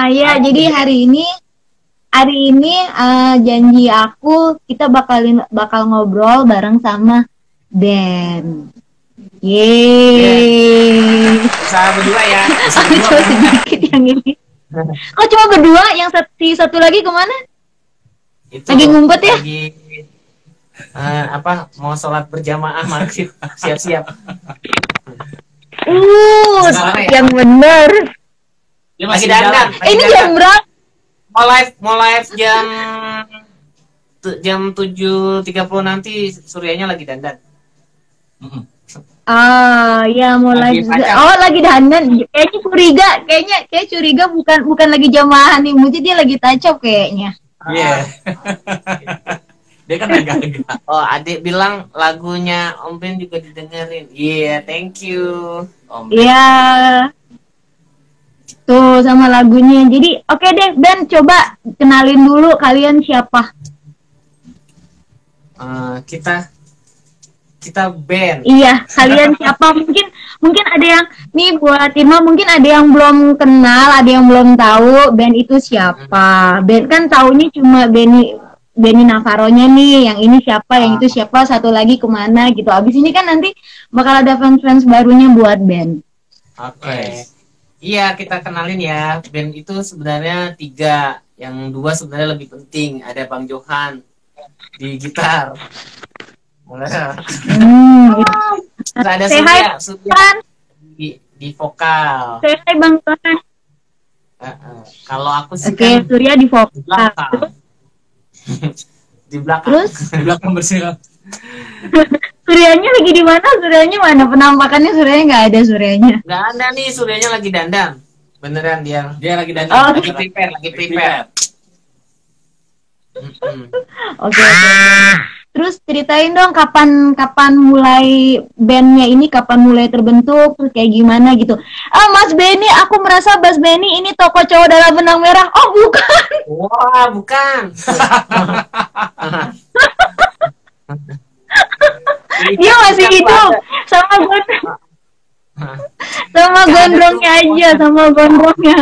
Ya, jadi hari ini janji aku kita bakal ngobrol bareng sama Ben. Yeay. Bisa berdua ya. Bisa Cuma berdua. sedikit yang ini. Kok cuma berdua? Yang satu lagi kemana? Itu Lagi ngumpet ya? Lagi mau sholat berjamaah maghrib. Siap-siap. Yang bener. Lagi dandan. Ini jam berapa? Mau live jam 7.30 nanti. Suryanya lagi dandan. Ya mulai. Lagi dandan. Kayaknya curiga bukan lagi jamaah nih, mungkin dia lagi touch-up kayaknya. Iya. Dia kan agak-agak. Oh, adik bilang lagunya Om Ben juga didengerin. Iya, thank you. Iya. Tuh sama lagunya. Jadi oke deh, Ben, coba kenalin dulu kalian siapa. Kita band. Iya, kalian siapa? Mungkin ada yang nih buat Ima, mungkin ada yang belum kenal, ada yang belum tahu band itu siapa. Band kan taunya cuma Benny Navarro-nya nih, yang ini siapa, yang itu siapa, satu lagi kemana gitu. Abis ini kan nanti bakal ada fans barunya buat band. Oke. Iya, kita kenalin ya. Band itu sebenarnya 3, yang 2 sebenarnya lebih penting. Ada Bang Johan di gitar. Ada Surya di vokal. Hai Bang Johan. Kalau aku sih kan Surya di vokal. Di belakang. Terus? Di belakang bersih. Suryanya lagi di mana? Suryanya mana? Penampakannya Suryanya nggak ada Suryanya. Nggak ada nih, Suryanya lagi dandan. Beneran dia. Dia lagi dandan. Lagi prepare. Oke. Terus ceritain dong kapan mulai bandnya ini, kapan mulai terbentuk, terus kayak gimana gitu. Mas Benny, aku merasa Mas Benny ini toko cowok dalam benang merah. Oh bukan. Wah, bukan. Dia masih hidup sama gondrongnya aja, sama gondrongnya.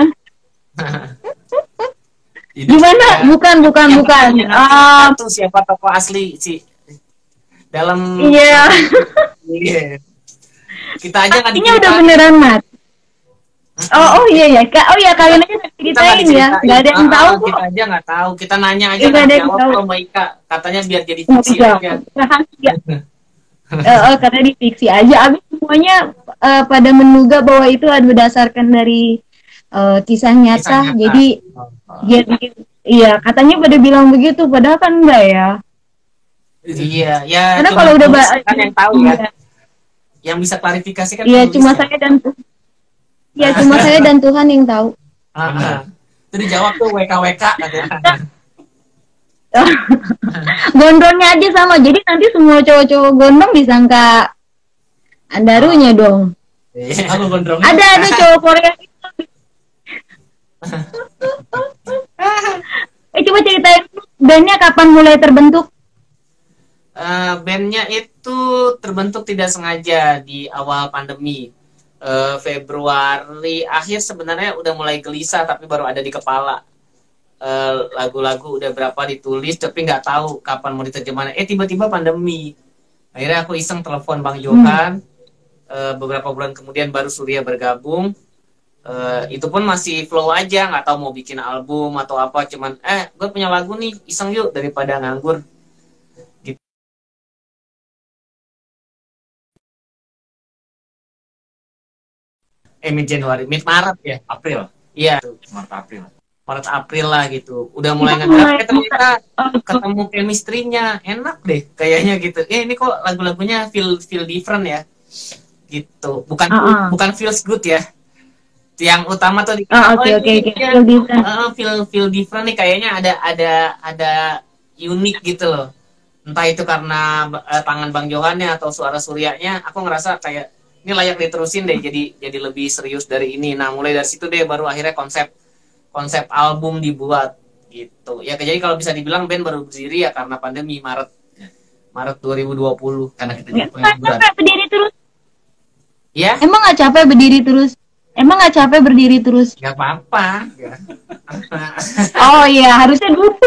Gimana? Bukan. Itu siapa tokoh asli sih? Dalam. Iya. Kita aja nggak dikira. Ini udah beneran mati. Oh iya ya. Oh ya, kalian aja ceritain ya. Nggak ada yang tahu. Kita aja nggak tahu. Kita nanya aja nggak jawab kalau Mbak Ika. Katanya biar jadi fiksi aja. Karena di fiksi aja. Abis semuanya pada menduga bahwa itu berdasarkan dari kisah nyata. Jadi iya, katanya pada bilang begitu, padahal kan enggak ya. Iya, ya. Karena kalau udah kan yang tahu ya. Yang bisa klarifikasi kan. Iya, cuma saya dan Tuhan yang tahu. Itu dijawab tuh WKWK katanya. Gondrongnya aja sama, jadi nanti semua cowok-cowok gondrong disangka Andarunya dong. Ada cowok Korea. Coba ceritain bandnya kapan mulai terbentuk? Bandnya itu terbentuk tidak sengaja di awal pandemi. Februari akhir sebenarnya udah mulai gelisah, tapi baru ada di kepala. Lagu-lagu udah berapa ditulis, tapi nggak tahu kapan mau diterjemahkan. Tiba-tiba pandemi. Akhirnya aku iseng telepon Bang Johan. Beberapa bulan kemudian baru Surya bergabung. Itu pun masih flow aja, nggak tahu mau bikin album atau apa, cuman gue punya lagu nih, iseng yuk daripada nganggur gitu. Mid Maret ya, April. Iya, Maret April lah gitu. Udah mulai ngedrap, ternyata ketemu chemistry-nya enak deh kayaknya gitu. Ini kok lagu-lagunya feel different ya. Gitu. Bukan feels good ya. Yang utama tuh feel different nih, kayaknya ada unik gitu loh. Entah itu karena tangan Bang Johannya atau suara Suryanya, aku ngerasa kayak ini layak diterusin deh, jadi lebih serius dari ini. Nah, mulai dari situ deh baru akhirnya konsep album dibuat gitu. Ya jadi kalau bisa dibilang band baru berdiri ya karena pandemi Maret 2020 karena kita jadi pengangguran. Berdiri terus. Ya? Emang nggak capek berdiri terus? Emang nggak capek berdiri terus? Gak apa-apa. Oh iya, harusnya duduk.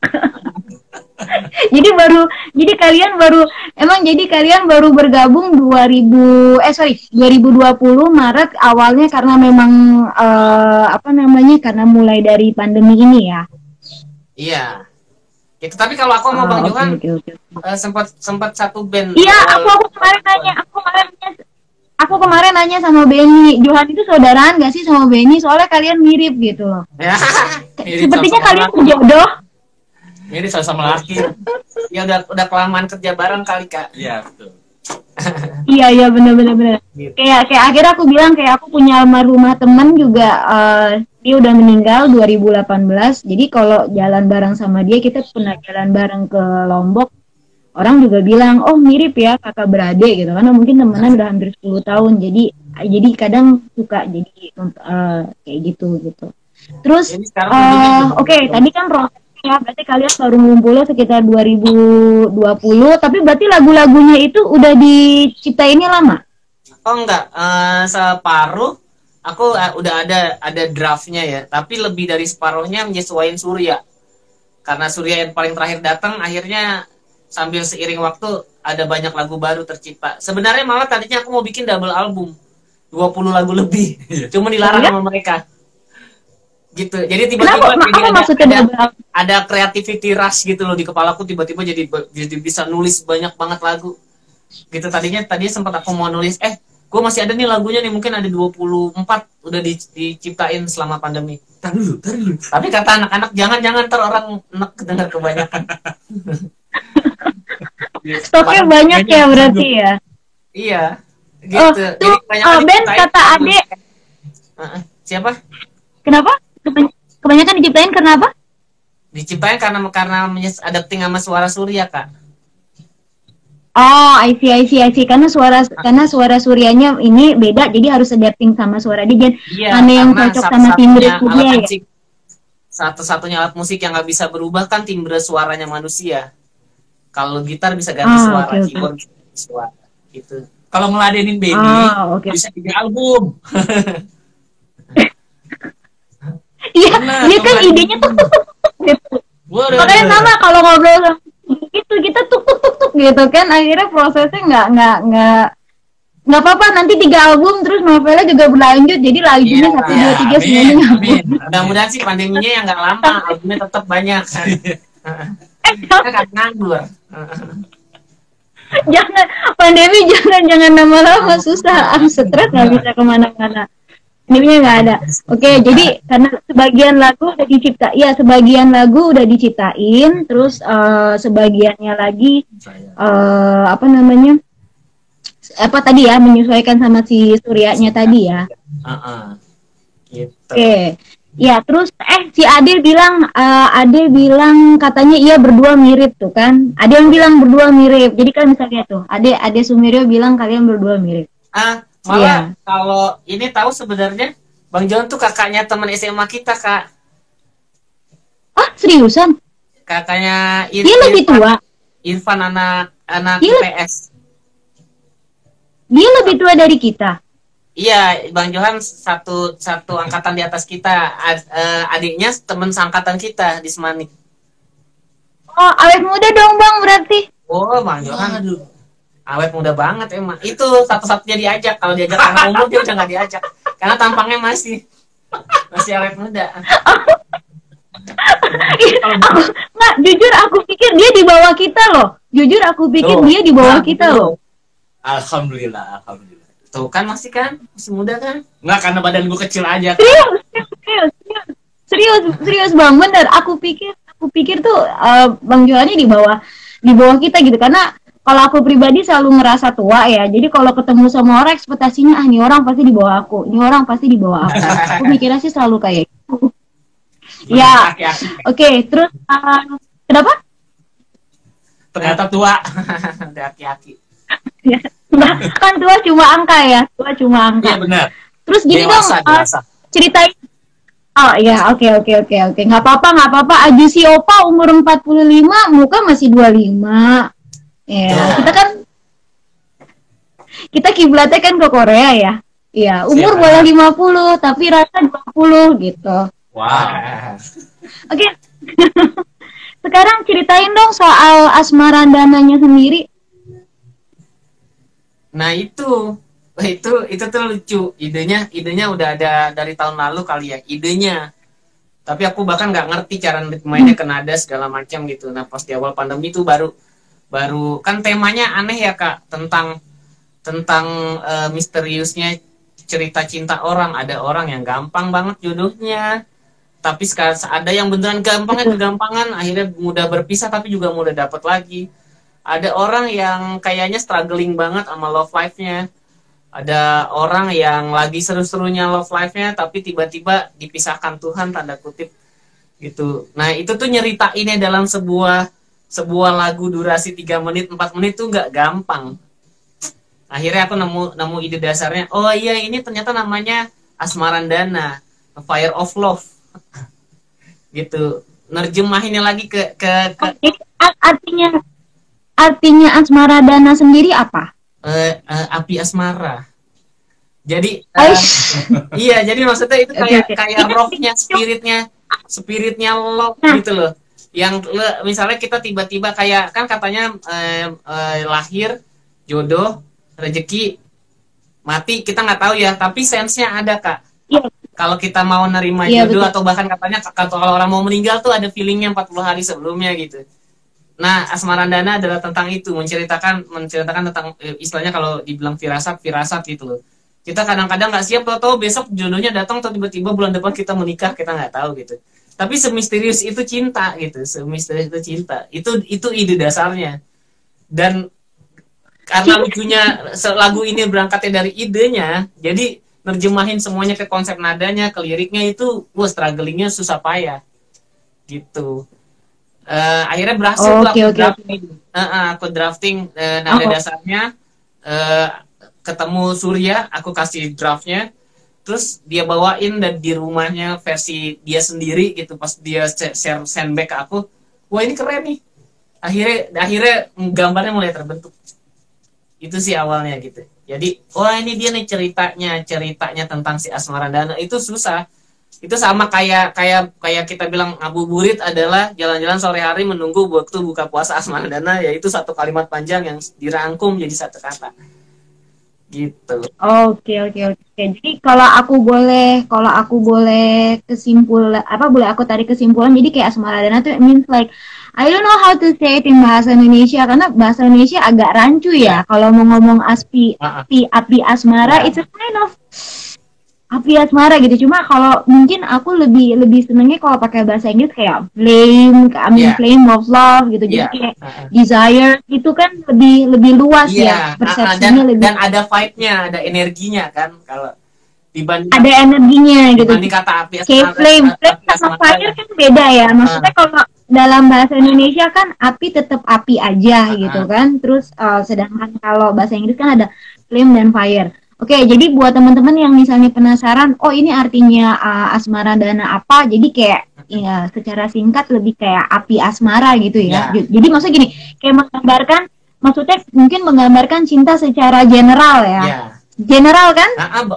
Jadi kalian baru bergabung 2020 Maret awalnya karena memang karena mulai dari pandemi ini ya. Iya. Gitu. Tapi kalau aku mau Bang Johan, okay. sempat satu band. Iya, aku kemarin nanya sama Benny, Johan itu saudaraan gak sih sama Benny? Soalnya kalian mirip gitu loh. Ya, Sepertinya kalian berjodoh. Mirip sama laki. Ya udah kelamaan kerja bareng kali Kak. Iya, betul. Iya benar. Gitu. Kayak akhirnya aku bilang kayak aku punya almarhumah teman juga, dia udah meninggal 2018. Jadi kalau jalan bareng sama dia, kita pernah jalan bareng ke Lombok. Orang juga bilang, oh mirip ya kakak beradik gitu, karena mungkin temenan udah hampir 10 tahun. Jadi kadang suka jadi kayak gitu. Terus oke, tadi kan prosesnya berarti kalian baru ngumpulnya sekitar 2020, tapi berarti lagu-lagunya itu udah diciptainnya lama? Oh enggak, separuh aku udah ada draftnya ya, tapi lebih dari separuhnya menyesuaikan Surya. Karena Surya yang paling terakhir datang, akhirnya sambil seiring waktu ada banyak lagu baru tercipta. Sebenarnya malah tadinya aku mau bikin double album 20 lagu lebih, cuma dilarang sama mereka. Gitu. Jadi tiba-tiba ada creativity rush gitu loh di kepalaku, tiba-tiba jadi bisa nulis banyak banget lagu. Gitu tadinya sempat aku mau nulis, gue masih ada nih lagunya nih, mungkin ada 24 udah diciptain selama pandemi. Tar dulu. Tapi kata anak-anak jangan ntar orang enek dengar kebanyakan. Stoknya banyak ya berarti ya. Iya. Gitu. Tuh, Ben kata Ade. Siapa? Kenapa? Kebanyakan diciptain kenapa? Diciptain karena adapting sama suara Surya, Kak. Oh, I see. Karena suara Suryanya ini beda, jadi harus adapting sama suara dia. Mana yang cocok sama timbre Surya ya? Satu-satunya alat musik yang nggak bisa berubah kan timbre suaranya manusia. Kalau gitar bisa ganti suara, keyboard suara gitu. Kalau ngeladenin Benny, bisa bikin album. Iya, dia kan idenya tuh gitu. Makanya sama kalau ngobrol itu kita tuk gitu kan, akhirnya prosesnya nggak apa-apa, nanti 3 album terus novelnya juga berlanjut, jadi lagunya 1, 2, 3 semuanya. Mudah-mudahan sih pandeminya yang nggak lama, albumnya tetap banyak. Kan nganggur. Jangan pandemi, jangan lama-lama, susah, stres, nggak bisa kemana-mana. Pandeminya nggak ada. Oke, jadi karena sebagian lagu udah diciptain, terus sebagiannya lagi menyesuaikan sama si Suryanya tadi ya. Gitu. Oke. Ya, terus si Ade bilang katanya iya berdua mirip tuh kan. Ada yang bilang berdua mirip. Jadi kan misalnya tuh, Ade Sumiryo bilang kalian berdua mirip. Malah kalau ini tahu sebenarnya Bang John tuh kakaknya teman SMA kita, Kak. Ah, seriusan? Kakaknya Dia lebih tua. Irfan anak IPS. Dia lebih tua dari kita. Iya, Bang Johan satu angkatan di atas kita. Adiknya teman seangkatan kita di Semanik. Oh, awet muda dong Bang berarti. Oh, Bang Johan, awet muda banget emang. Itu satu-satunya diajak. Kalau diajak anak umur dia udah nggak diajak. Karena tampangnya masih awet muda. Nggak, jujur aku pikir dia di bawah kita loh. Dia di bawah kita loh. Alhamdulillah. Tuh kan masih muda kan? Nggak, karena badan gue kecil aja. Serius Bang, bener. Aku pikir tuh Bang Johannya di bawah kita gitu, karena kalau aku pribadi selalu ngerasa tua ya. Jadi kalau ketemu sama orang ekspektasinya ini orang pasti di bawah aku. Aku mikirnya sih selalu kayak gitu. Ya. Oke, terus kenapa? Ternyata tua. Aki-aki. Ya. Kan tua cuma angka ya. Iya benar. Terus gini dewasa. Ceritain. Oh iya, oke. Nggak apa-apa. Ajusi Opa umur 45, muka masih 25. Ya, kita kiblatnya kan ke Korea ya. Iya, umur Siap. boleh 50 tapi rasa 20 gitu. Wow. Oke. Sekarang ceritain dong soal asmara dananya sendiri. Nah itu tuh lucu. Idenya udah ada dari tahun lalu kali ya idenya. Tapi aku bahkan nggak ngerti cara mainnya ke nada segala macam gitu. Nah pas di awal pandemi itu baru kan temanya aneh ya Kak, tentang misteriusnya cerita cinta orang. Ada orang yang gampang banget jodohnya, tapi sekarang ada yang beneran gampangnya kegampangan, akhirnya mudah berpisah tapi juga mudah dapat lagi. Ada orang yang kayaknya struggling banget sama love life-nya. Ada orang yang lagi seru-serunya love life-nya tapi tiba-tiba dipisahkan Tuhan tanda kutip gitu. Nah, itu tuh nyeritainnya dalam sebuah lagu durasi 3 menit, 4 menit tuh nggak gampang. Akhirnya aku nemu ide dasarnya. Oh iya, ini ternyata namanya Asmarandana, A Fire of Love. Gitu. Nerjemahinnya lagi ke Jadi, artinya asmara dana sendiri apa? api asmara. Jadi Aish. iya, jadi maksudnya itu Oke. kayak rohnya, spiritnya love gitu loh. Yang misalnya kita tiba-tiba kayak kan katanya lahir, jodoh, rezeki, mati kita nggak tahu ya, tapi sense-nya ada Kak. Iya. Kalau kita mau nerima Iya, jodoh betul. atau bahkan katanya kalau orang mau meninggal tuh ada feelingnya 40 hari sebelumnya gitu. Nah, Asmarandana adalah tentang itu, menceritakan tentang istilahnya kalau dibilang firasat gitu loh. Kita kadang-kadang nggak siap, tahu besok jodohnya datang atau tiba-tiba bulan depan kita menikah, kita nggak tahu gitu. Tapi semisterius itu cinta gitu, semisterius itu cinta. Itu ide dasarnya. Dan karena lucunya lagu ini berangkatnya dari idenya, jadi nerjemahin semuanya ke konsep nadanya, ke liriknya itu, strugglingnya susah payah gitu. Akhirnya berhasil tuh aku drafting. Aku drafting nada dasarnya, ketemu Surya, aku kasih draftnya, terus dia bawain dan di rumahnya versi dia sendiri gitu. Pas dia share sendback ke aku, wah ini keren nih. Akhirnya gambarnya mulai terbentuk. Itu sih awalnya gitu. Jadi, wah ini dia nih ceritanya tentang si Asmarandana. Itu susah. Itu sama kayak kita bilang ngabuburit adalah jalan-jalan sore hari menunggu waktu buka puasa Asmarandana, yaitu satu kalimat panjang yang dirangkum jadi satu kata gitu. Oke. Jadi kalau aku boleh boleh aku tarik kesimpulan, jadi kayak Asmarandana tuh means like I don't know how to say it in bahasa Indonesia karena bahasa Indonesia agak rancu ya. Kalau mau ngomong api asmara, it's a kind of api asmara gitu. Cuma kalau mungkin aku lebih senengnya kalau pakai bahasa Inggris kayak flame of love gitu. Jadi kayak desire itu kan lebih luas ya persepsinya, dan ada vibe-nya, ada energinya kan kalau dibanding ada energinya gitu. Dibanding kata api kayak flame sama fire kan beda ya. Maksudnya kalau dalam bahasa Indonesia kan api tetap api aja gitu kan. Terus sedangkan kalau bahasa Inggris kan ada flame dan fire. Oke, jadi buat teman-teman yang misalnya penasaran, oh ini artinya Asmarandana apa? Jadi kayak ya secara singkat lebih kayak api asmara gitu ya. Jadi maksudnya gini, kayak maksudnya mungkin menggambarkan cinta secara general ya. General kan?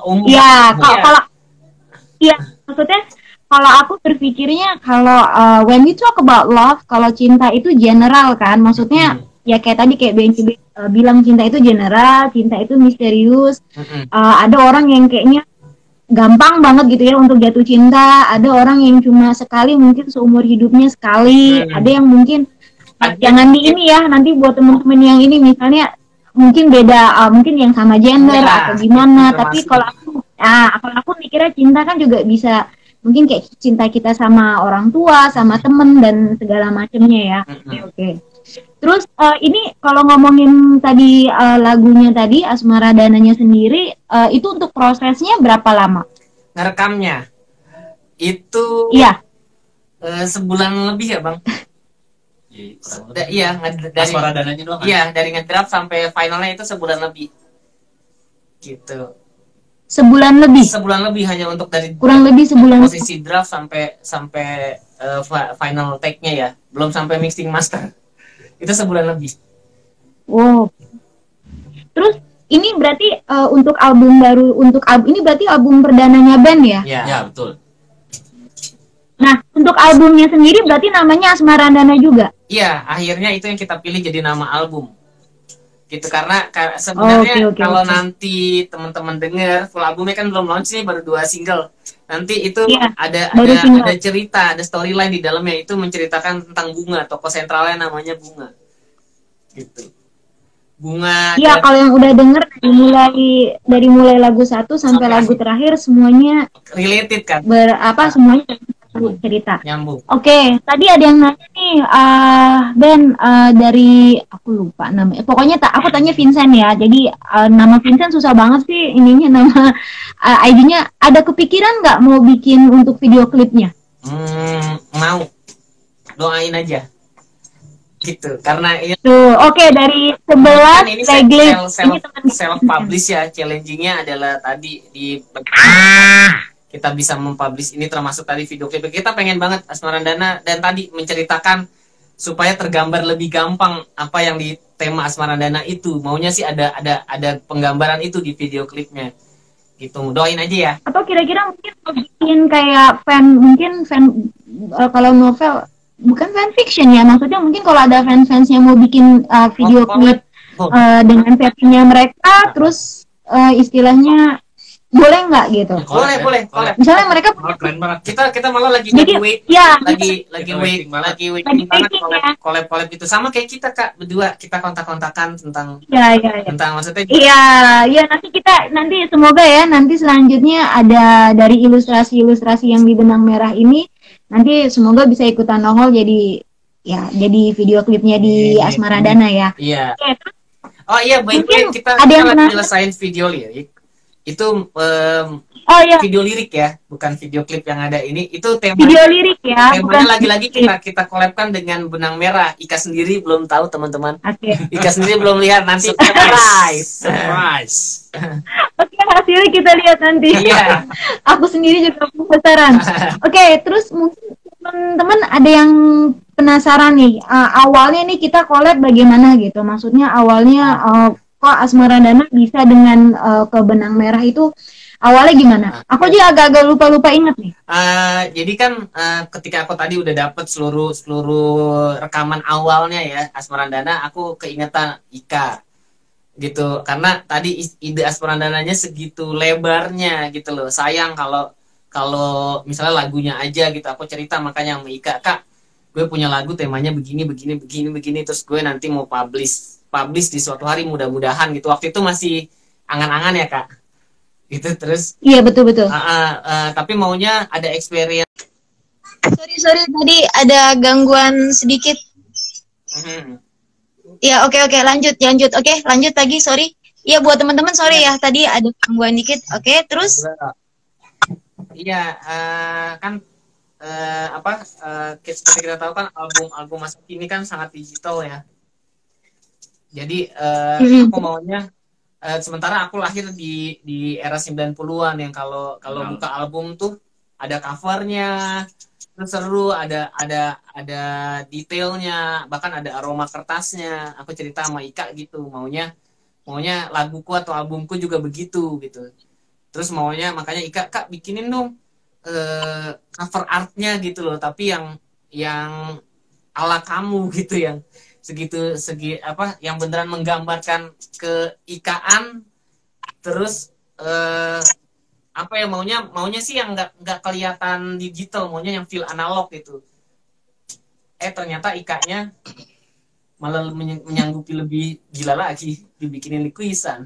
Maksudnya kalau aku berpikirnya kalau when we talk about love, kalau cinta itu general kan, maksudnya ya kayak tadi kayak Benci bilang cinta itu general, cinta itu misterius. Ada orang yang kayaknya gampang banget gitu ya untuk jatuh cinta, ada orang yang cuma sekali mungkin seumur hidupnya sekali, ada yang mungkin jangan di ini ya, nanti buat temen-temen yang ini misalnya mungkin beda, mungkin yang sama gender atau gimana, tapi kalau aku mikirnya cinta kan juga bisa mungkin kayak cinta kita sama orang tua, sama temen dan segala macamnya ya. Oke. Terus ini kalau ngomongin tadi lagunya tadi Asmaradananya sendiri, itu untuk prosesnya berapa lama? Ngerekamnya itu sebulan lebih ya Bang. Iya, dari Asmaradananya doang. Iya, dari ngedraft sampai finalnya itu sebulan lebih. Gitu. Sebulan lebih hanya untuk dari kurang lebih sebulan posisi draft sampai final take-nya ya, belum sampai mixing master. Itu sebulan lebih. Wow. Terus ini berarti untuk album baru, ini berarti album perdananya band ya? Ya. Ya, betul. Nah, untuk albumnya sendiri berarti namanya Asmarandana juga? Iya, akhirnya itu yang kita pilih jadi nama album. Gitu, karena sebenarnya kalau nanti teman-teman dengar full albumnya kan belum launch nih, baru 2 single. Nanti itu ada cerita, ada storyline di dalamnya, itu menceritakan tentang Bunga, tokoh sentralnya namanya Bunga. Gitu. Bunga. Iya, kalau yang udah denger dari mulai lagu 1 sampai lagu terakhir semuanya related kan? Semuanya cerita. Nyambung. Oke, tadi ada yang nanya nih, Ben, dari aku lupa namanya. Pokoknya aku tanya Vincent ya. Jadi nama Vincent susah banget sih ininya, nama ID-nya. Ada kepikiran nggak mau bikin untuk video klipnya? Mau. Doain aja. Gitu, karena ini oke, dari 11 ini self publish ya. Challenging-nya adalah tadi kita bisa mempublish ini, termasuk tadi video klip. Kita pengen banget Asmarandana dan tadi menceritakan supaya tergambar lebih gampang apa yang di tema Asmarandana itu. Maunya sih ada penggambaran itu di video klipnya. Gitu, doain aja ya. Atau kira-kira mungkin bikin kayak kalau novel bukan fan fiction ya, maksudnya mungkin kalau ada fans-fansnya mau bikin video klip dengan versinya mereka, terus istilahnya boleh nggak gitu? Boleh. Misalnya mereka kita malah lagi waiting banget collab itu, sama kayak kita Kak berdua, kita kontak-kontakan tentang tentang maksudnya. Iya, nanti semoga ya nanti selanjutnya ada dari ilustrasi yang di benang merah ini, nanti semoga bisa ikutan nongol jadi video klipnya di Asmarandana ya. Iya. Oh iya, baik, kita lagi nyelesain video lirik. Itu video lirik ya, bukan video klip yang ada ini. Itu tema video lirik ya. Temanya lagi-lagi kita collabkan dengan benang merah. Ika sendiri belum tahu, teman-teman. Ika sendiri belum lihat, nanti surprise. Oke, hasilnya kita lihat nanti. Iya. Aku sendiri juga penasaran. Oke, terus mungkin teman-teman ada yang penasaran nih. Awalnya nih kita collab bagaimana gitu? Maksudnya awalnya kok Asmarandana bisa dengan ke benang merah itu awalnya gimana? Aku juga agak-agak lupa inget nih. Jadi kan ketika aku tadi udah dapet seluruh rekaman awalnya ya Asmarandana, aku keingetan Ika gitu, karena tadi ide Asmarandananya segitu lebarnya gitu loh. Sayang kalau misalnya lagunya aja gitu aku cerita, makanya sama Ika, Kak, gue punya lagu temanya begini, terus gue nanti mau publish di suatu hari, mudah-mudahan gitu. Waktu itu masih angan-angan ya Kak gitu. Terus iya, betul tapi maunya ada experience. Sorry tadi ada gangguan sedikit. Ya, oke, lanjut. Oke, lanjut lagi, sorry. Iya, buat teman-teman sorry ya, tadi ada gangguan dikit. Oke, terus iya, kan seperti kita tahu kan album masa kini kan sangat digital ya. Jadi aku maunya sementara aku lahir di era 90-an yang kalau buka album tuh ada covernya, terus seru, ada detailnya, bahkan ada aroma kertasnya. Aku cerita sama Ika gitu, maunya laguku atau albumku juga begitu gitu. Terus makanya Ika, Kak, bikinin dong cover artnya gitu loh, tapi yang ala kamu gitu, yang yang beneran menggambarkan keikaan, terus maunya sih yang nggak kelihatan digital, maunya yang feel analog gitu. Ternyata Ikanya malah menyanggupi lebih gila lagi, dibikinin lukisan.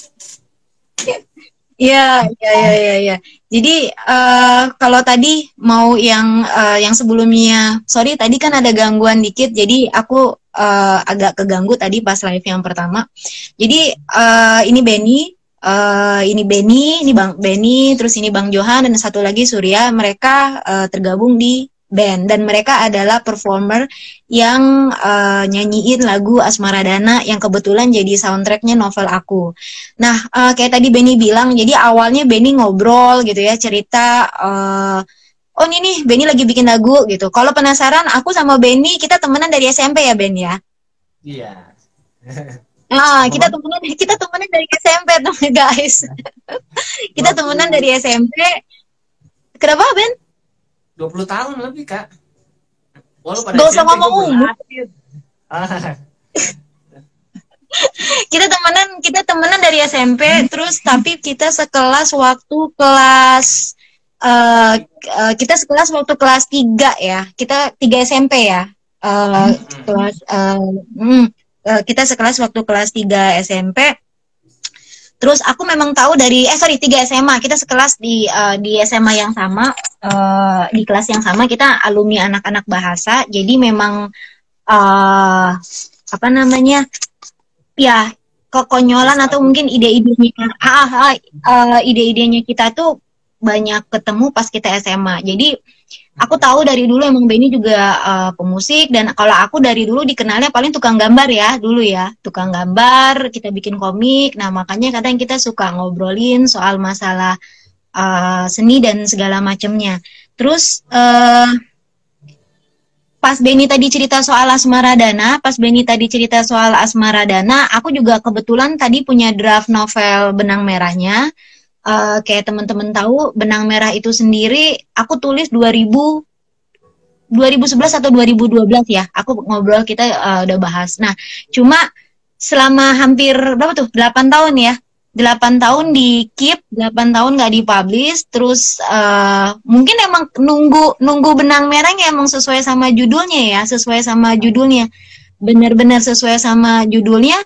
Iya. Jadi kalau tadi mau yang sebelumnya, sorry tadi kan ada gangguan dikit, jadi aku agak keganggu tadi pas live yang pertama. Jadi ini Benny, ini Bang Benny, terus ini Bang Johan, dan satu lagi Surya. Mereka tergabung di band dan mereka adalah performer yang nyanyiin lagu Asmarandana yang kebetulan jadi soundtracknya novel aku. Nah, kayak tadi Benny bilang, jadi awalnya Benny ngobrol gitu ya, cerita oh ini nih Benny lagi bikin lagu gitu. Kalau penasaran, aku sama Benny kita temenan dari SMP ya, Ben ya? Iya. Kita temenan dari SMP tuh guys. Kita temenan dari SMP. Kenapa Ben? 20 tahun lebih Kak. Walau pada Gak usah SMP ngomong gue belum umur. lahir. Ah, Kita temenan dari SMP, terus tapi kita sekelas waktu kelas kita sekelas waktu kelas 3 ya. Kita 3 SMP ya. Kita sekelas waktu kelas 3 SMP. Terus aku memang tahu dari 3 SMA. Kita sekelas di SMA yang sama, di kelas yang sama, kita alumni anak-anak bahasa. Jadi memang apa namanya? Ya, kekonyolan atau mungkin ide-idenya kita tuh banyak ketemu pas kita SMA. Jadi aku tahu dari dulu emang Benny juga pemusik, dan kalau aku dari dulu dikenalnya paling tukang gambar ya dulu ya, tukang gambar, kita bikin komik. Nah makanya kadang kita suka ngobrolin soal masalah seni dan segala macamnya. Terus pas Benny tadi cerita soal Asmaradana, aku juga kebetulan tadi punya draft novel Benang Merahnya. Kayak teman-teman tahu, Benang Merah itu sendiri aku tulis 2011 atau 2012 ya. Aku ngobrol, kita udah bahas. Nah, cuma selama hampir berapa tuh? 8 tahun ya. 8 tahun di keep, 8 tahun nggak dipublish, terus mungkin emang nunggu Benang Merahnya emang sesuai sama judulnya ya, benar-benar sesuai sama judulnya.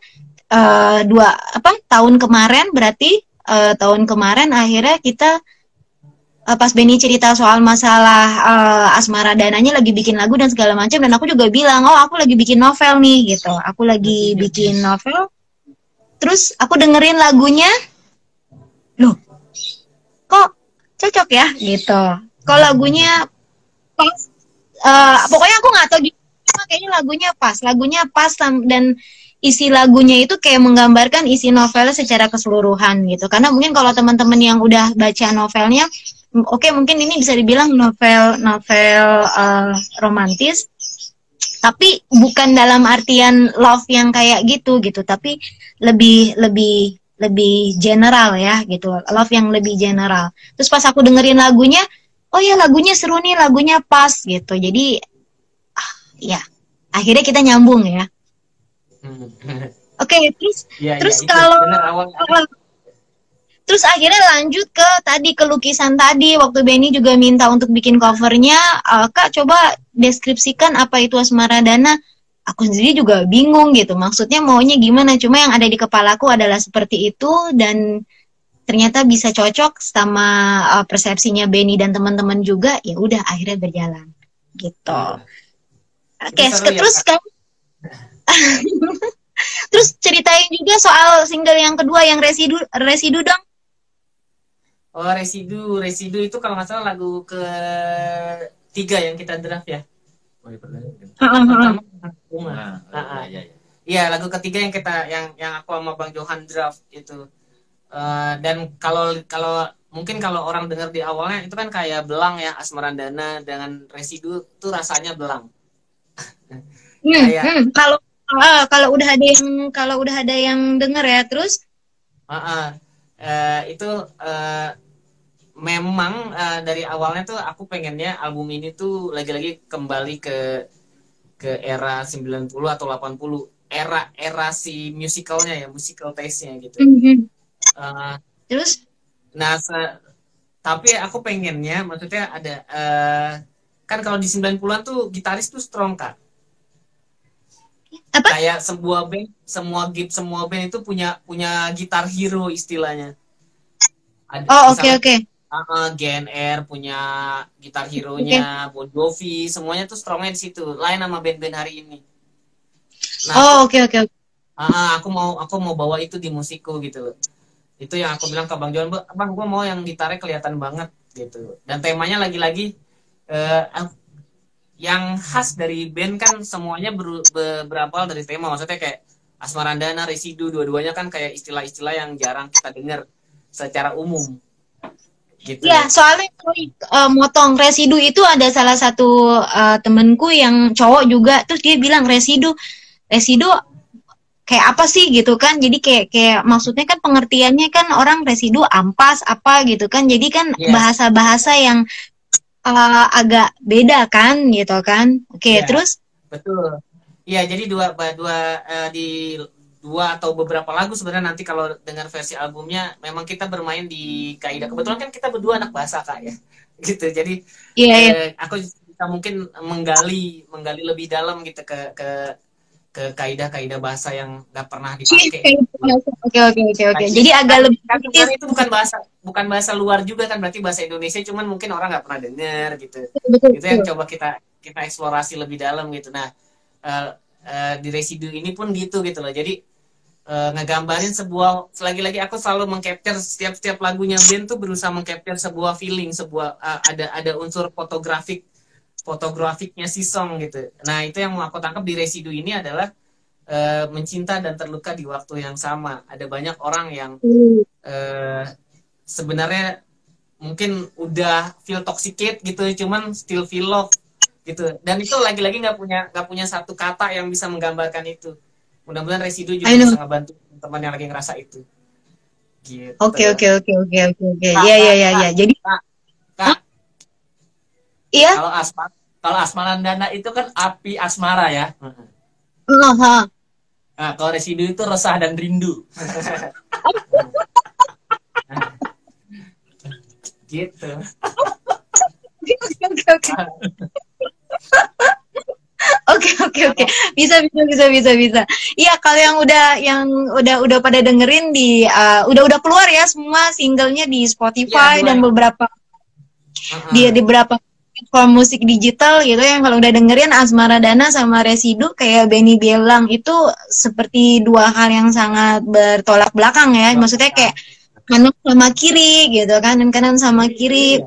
Tahun kemarin berarti tahun kemarin akhirnya kita pas Benny cerita soal masalah Asmaradananya lagi bikin lagu dan segala macam, dan aku juga bilang, oh aku lagi bikin novel nih gitu, aku lagi bikin novel. Terus aku dengerin lagunya, loh, kok cocok ya gitu. Kok lagunya pas, pokoknya aku nggak tahu gimana, kayaknya lagunya pas dan isi lagunya itu kayak menggambarkan isi novelnya secara keseluruhan gitu. Karena mungkin kalau teman-teman yang udah baca novelnya, oke, mungkin ini bisa dibilang novel romantis. Tapi bukan dalam artian love yang kayak gitu, tapi lebih general ya gitu, love yang lebih general. Terus pas aku dengerin lagunya, oh ya lagunya seru nih, lagunya pas gitu. Jadi ya akhirnya kita nyambung ya. Oke, terus kalau terus akhirnya lanjut ke lukisan tadi. Waktu Benny juga minta untuk bikin covernya, Kak coba deskripsikan apa itu Asmaradana. Aku sendiri juga bingung gitu, maksudnya maunya gimana. Cuma yang ada di kepalaku adalah seperti itu, dan ternyata bisa cocok sama persepsinya Benny dan teman-teman juga. Ya udah akhirnya berjalan gitu. Oke, terus kan terus ceritain juga soal single yang kedua yang Residu dong. Oh, Residu itu kalau nggak salah lagu ke-3 yang kita draft ya. Iya, lagu ketiga yang yang aku sama Bang Johan draft itu. Dan kalau mungkin kalau orang dengar di awalnya itu kan kayak belang ya, Asmarandana dengan Residu tuh rasanya belang. Kalau udah ada yang denger ya, terus itu memang dari awalnya tuh aku pengennya album ini tuh lagi-lagi kembali ke era 90 atau 80, era si musicalnya ya, musical taste-nya gitu. Terus tapi aku pengennya, maksudnya ada kan kalau di 90-an tuh gitaris tuh strong Kak. Apa? Kayak semua band itu punya gitar hero istilahnya. Oke. GNR punya gitar hero-nya, Bon Jovi, semuanya tuh strongnya di situ. Lain sama band-band hari ini. Nah, oke. Aku mau bawa itu di musikku gitu loh. Itu yang aku bilang ke Bang Johan, Bang, gue mau yang gitarnya kelihatan banget gitu. Dan temanya lagi-lagi yang khas dari band kan semuanya berasal dari tema. Maksudnya kayak Asmarandana, Residu, dua-duanya kan kayak istilah-istilah yang jarang kita dengar secara umum. Gitu. Ya, soalnya motong Residu itu ada salah satu temenku yang cowok juga, terus dia bilang Residu kayak apa sih gitu kan. Jadi kayak maksudnya kan pengertiannya kan orang residu ampas apa gitu kan. Jadi kan Iya, bahasa-bahasa yang agak beda kan gitu kan. Oke, iya, terus betul. Iya, jadi di dua atau beberapa lagu sebenarnya nanti kalau dengar versi albumnya memang kita bermain di kaidah. Kebetulan kan kita berdua anak bahasa Kak ya. Gitu. Jadi iya iya. aku bisa mungkin menggali lebih dalam gitu ke kaidah-kaidah bahasa yang nggak pernah dipakai. Oke oke oke oke. Jadi agak lebih Kan kritis. sebenarnya itu bukan bahasa luar juga kan, berarti bahasa Indonesia, cuman mungkin orang nggak pernah dengar gitu. Betul Itu yang betul. coba kita eksplorasi lebih dalam gitu. Nah, di residu ini pun gitu loh. Jadi ngegambarin sebuah, lagi-lagi aku selalu mengcapture setiap lagunya band tuh berusaha mengcapture sebuah feeling, ada unsur fotografiknya si song gitu. Nah, itu yang mau aku tangkap di residu ini adalah mencinta dan terluka di waktu yang sama. Ada banyak orang yang sebenarnya mungkin udah feel toxicate gitu, cuman still feel love gitu. Dan itu lagi-lagi nggak punya satu kata yang bisa menggambarkan itu. Mudah-mudahan residu juga I know. bisa ngebantu teman yang lagi ngerasa itu. Gitu. Oke oke oke oke oke oke. Kak, Iya iya Kak, iya iya. Kak, Jadi Kak, iya. Kalau Asmarandana itu kan api asmara ya. Aha. Nah, kalau residu itu resah dan rindu. Gitu. Oke oke. Oke oke oke. Bisa bisa bisa bisa bisa. Iya, kalau yang udah pada dengerin di udah keluar ya semua singlenya di Spotify Iya, dan beberapa di beberapa platform musik digital gitu. Yang kalau udah dengerin Asmaradana sama Residu, kayak Benny bilang, itu seperti dua hal yang sangat bertolak belakang ya. Maksudnya kayak kanan sama kiri gitu kan, dan kanan sama kiri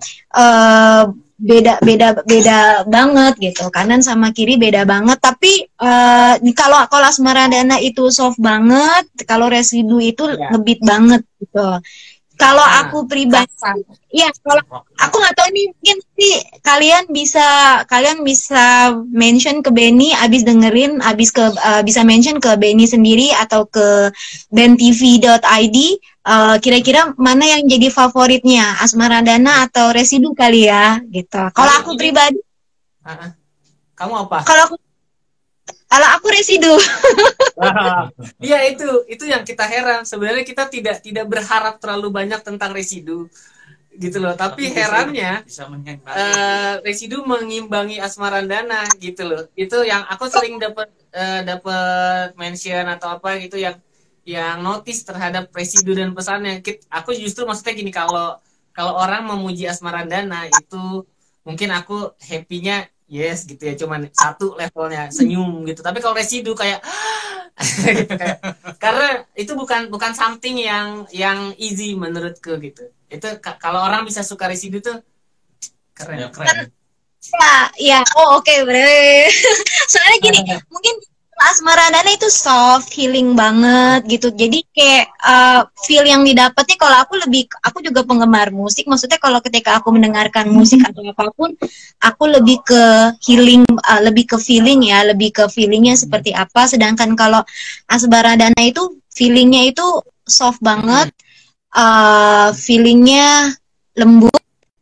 beda banget gitu. Kanan sama kiri beda banget, tapi kalau Asmaradana itu soft banget, kalau Residu itu ngebeat banget gitu. Kalau aku pribadi, ya kalau aku nggak tahu nih, mungkin sih kalian bisa mention ke Benny abis dengerin, bisa mention ke Benny sendiri atau ke bandtv.id. Kira-kira mana yang jadi favoritnya, Asmaradana atau Residu kali ya gitu. Kalau aku pribadi, kamu apa? Kalau aku Residu. Iya, itu yang kita heran. Sebenarnya kita tidak berharap terlalu banyak tentang Residu gitu loh. Tapi herannya bisa Residu mengimbangi Asmarandana gitu loh. Itu yang aku sering dapat mention atau apa gitu, yang notice terhadap Residu dan pesannya. Aku justru maksudnya gini, kalau orang memuji Asmarandana itu mungkin aku happy-nya yes gitu ya, cuman satu levelnya senyum gitu. Tapi kalau Residu kayak gitu, karena itu bukan something yang easy menurutku gitu. Itu kalau orang bisa suka Residu tuh keren. Ya, oh oke, soalnya gini, mungkin Asmaradana itu soft, healing banget gitu. Jadi kayak feel yang didapetnya, kalau aku juga penggemar musik. Maksudnya kalau ketika aku mendengarkan musik atau apapun, aku lebih ke healing, lebih ke feeling ya, lebih ke feelingnya seperti apa. Sedangkan kalau Asmaradana itu feelingnya itu soft banget, feelingnya lembut.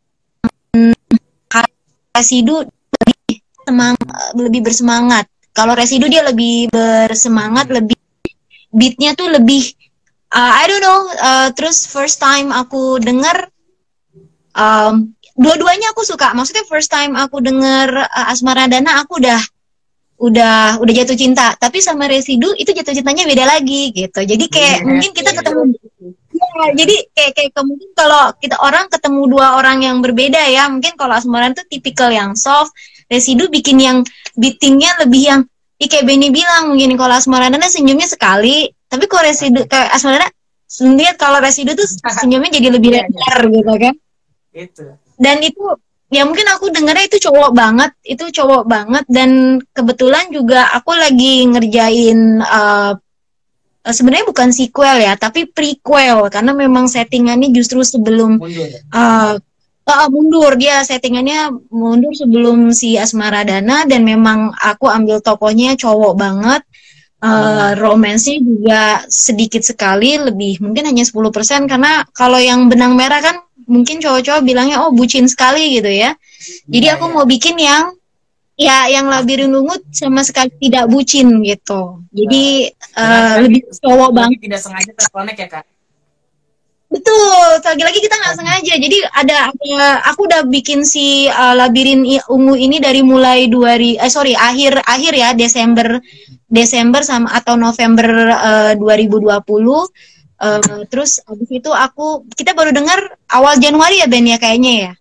Residu lebih bersemangat. Kalau Residu dia lebih bersemangat, lebih beatnya tuh lebih I don't know. Terus first time aku denger, dua-duanya aku suka. Maksudnya first time aku denger Asmaradana, aku udah jatuh cinta. Tapi sama Residu itu jatuh cintanya beda lagi gitu. Jadi kayak mungkin kita ketemu. Ya, jadi kayak mungkin kalau kita ketemu dua orang yang berbeda ya. Mungkin kalau Asmaradana tuh tipikal yang soft, Residu bikin yang beatingnya lebih yang kayak Benny bilang, mungkin kalau Asmaradana senyumnya sekali, tapi kalau Residu kayak Asmaradana sendiri, kalau Residu tuh senyumnya jadi lebih lebar gitu kan. Itu. Dan itu ya mungkin aku dengarnya itu cowok banget, dan kebetulan juga aku lagi ngerjain sebenarnya bukan sequel ya, tapi prequel, karena memang settingannya justru sebelum mundur, dia settingannya mundur sebelum si Asmaradana, dan memang aku ambil tokohnya cowok banget. Romansnya juga sedikit sekali, lebih mungkin hanya 10%, karena kalau yang benang merah kan mungkin cowok-cowok bilangnya oh bucin sekali gitu ya. Jadi Iya, aku iya. mau bikin yang ya yang Labirin Ungu sama sekali tidak bucin gitu. Jadi Berarti lebih cowok lagi banget. tidak sengaja terkonek ya kak? Betul, lagi-lagi kita nggak sengaja. Jadi aku udah bikin si Ungu ini dari mulai akhir ya Desember sama atau November 2020. Terus abis itu kita baru dengar awal Januari ya Ben ya kayaknya ya.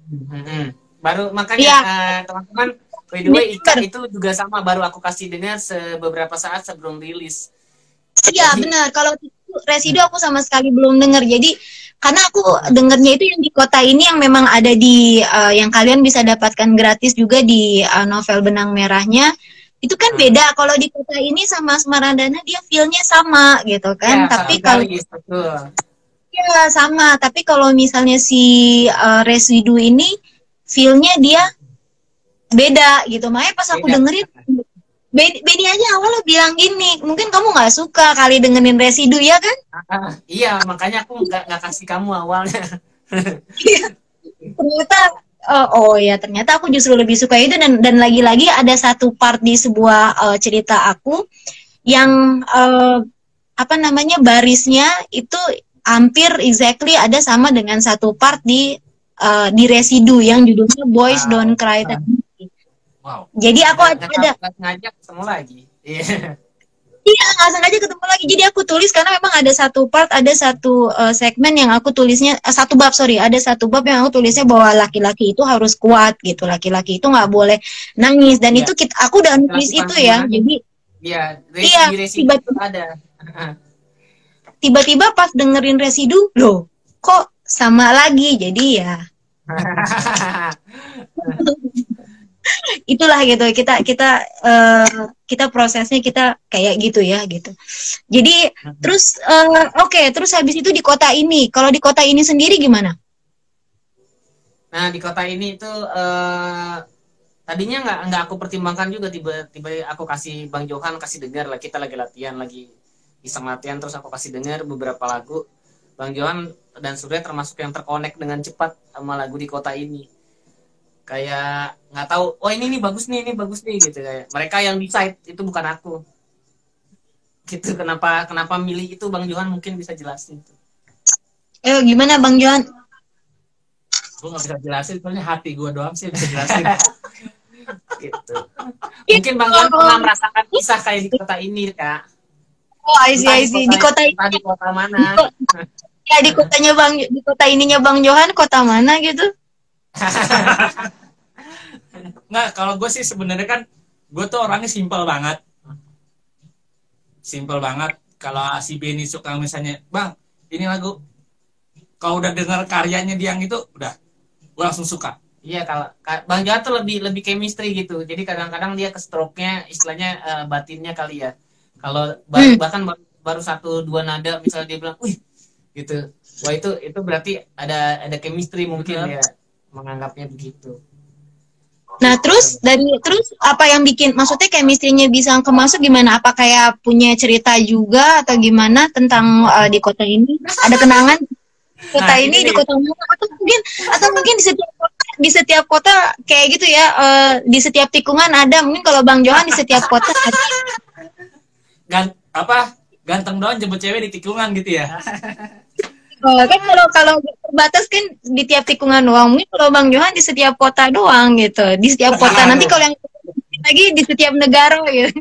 Baru makanya Iya, teman-teman, by the way Ika Desember. itu juga sama, baru aku kasih dengar beberapa saat sebelum rilis. Iya Jadi benar. Kalau Residu aku sama sekali belum dengar. Jadi karena aku dengarnya itu yang di kota ini yang memang ada di yang kalian bisa dapatkan gratis juga di novel Benang Merahnya. Itu kan beda. Kalau di kota ini sama Semaradana dia feel-nya sama gitu ya kan. satu Tapi kalau garis betul. ya sama. Tapi kalau misalnya si Residu ini feel-nya dia beda gitu. Makanya pas aku Beda. dengerin Benny aja awalnya bilang gini, mungkin kamu nggak suka kali dengerin Residu ya kan? Iya, makanya aku nggak kasih kamu awalnya. Ternyata ternyata aku justru lebih suka itu, dan lagi-lagi ada satu part di sebuah cerita aku yang apa namanya barisnya itu hampir exactly ada sama dengan satu part di Residu yang judulnya Boys Don't Cry. Wow. Jadi aku ada ngajak ketemu lagi. Iya. Iya, nggak sengaja ketemu lagi. Jadi aku tulis karena memang ada satu part, ada satu segmen yang aku tulisnya, ada satu bab yang aku tulisnya bahwa laki-laki itu harus kuat gitu. Laki-laki itu nggak boleh nangis, dan Iya. itu aku udah nulis itu ya. Jadi iya, Residu ada. Tiba-tiba pas dengerin Residu, loh, kok sama lagi. Jadi ya itulah gitu, kita prosesnya kita kayak gitu ya gitu. Jadi terus terus habis itu di kota ini, kalau di kota ini sendiri gimana? Nah di kota ini itu tadinya nggak aku pertimbangkan juga, tiba-tiba aku kasih Bang Johan kasih dengar lah, kita lagi latihan, lagi iseng latihan, terus aku kasih dengar beberapa lagu. Bang Johan dan Surya termasuk yang terkonek dengan cepat sama lagu di kota ini. Kayak nggak tahu, oh ini bagus nih gitu, kayak mereka yang decide, itu bukan aku gitu. Kenapa milih itu Bang Johan mungkin bisa jelasin tuh. Gimana Bang Johan? Gue nggak bisa jelasin, soalnya hati gue doang sih bisa jelasin. Gitu. Mungkin Bang Johan pernah merasakan kisah kayak di kota ini kak. Oh I see. Di kota mana? Ya di kota ininya Bang Johan, kota mana gitu? Nggak, kalau gue sih sebenarnya kan gue tuh orangnya simpel banget. Kalau si Benny suka misalnya, Bang ini lagu, kalau udah dengar karyanya dia yang itu udah gue langsung suka. Iya, kalau Bang Johan tuh lebih chemistry gitu. Jadi kadang-kadang dia ke stroke-nya istilahnya batinnya kali ya. Kalau bahkan baru 1-2 nada misalnya dia bilang, "Wih." Gitu. Wah itu berarti ada chemistry mungkin ya, menganggapnya begitu. Nah, terus apa yang bikin, maksudnya chemistry-nya bisa kemasuk gimana? Apa kayak punya cerita juga atau gimana tentang di kota ini? Ada kenangan kota ini di kota mana? Atau mungkin di setiap kota kayak gitu ya, di setiap tikungan ada. Mungkin kalau Bang Johan di setiap kota ada. Ganteng doang jemput cewek di tikungan gitu ya. Kan kalau terbatas kan di tiap tikungan doang. Mungkin kalau Bang Johan di setiap kota doang gitu. Di setiap kota. Nanti kalau yang lagi di setiap negara gitu.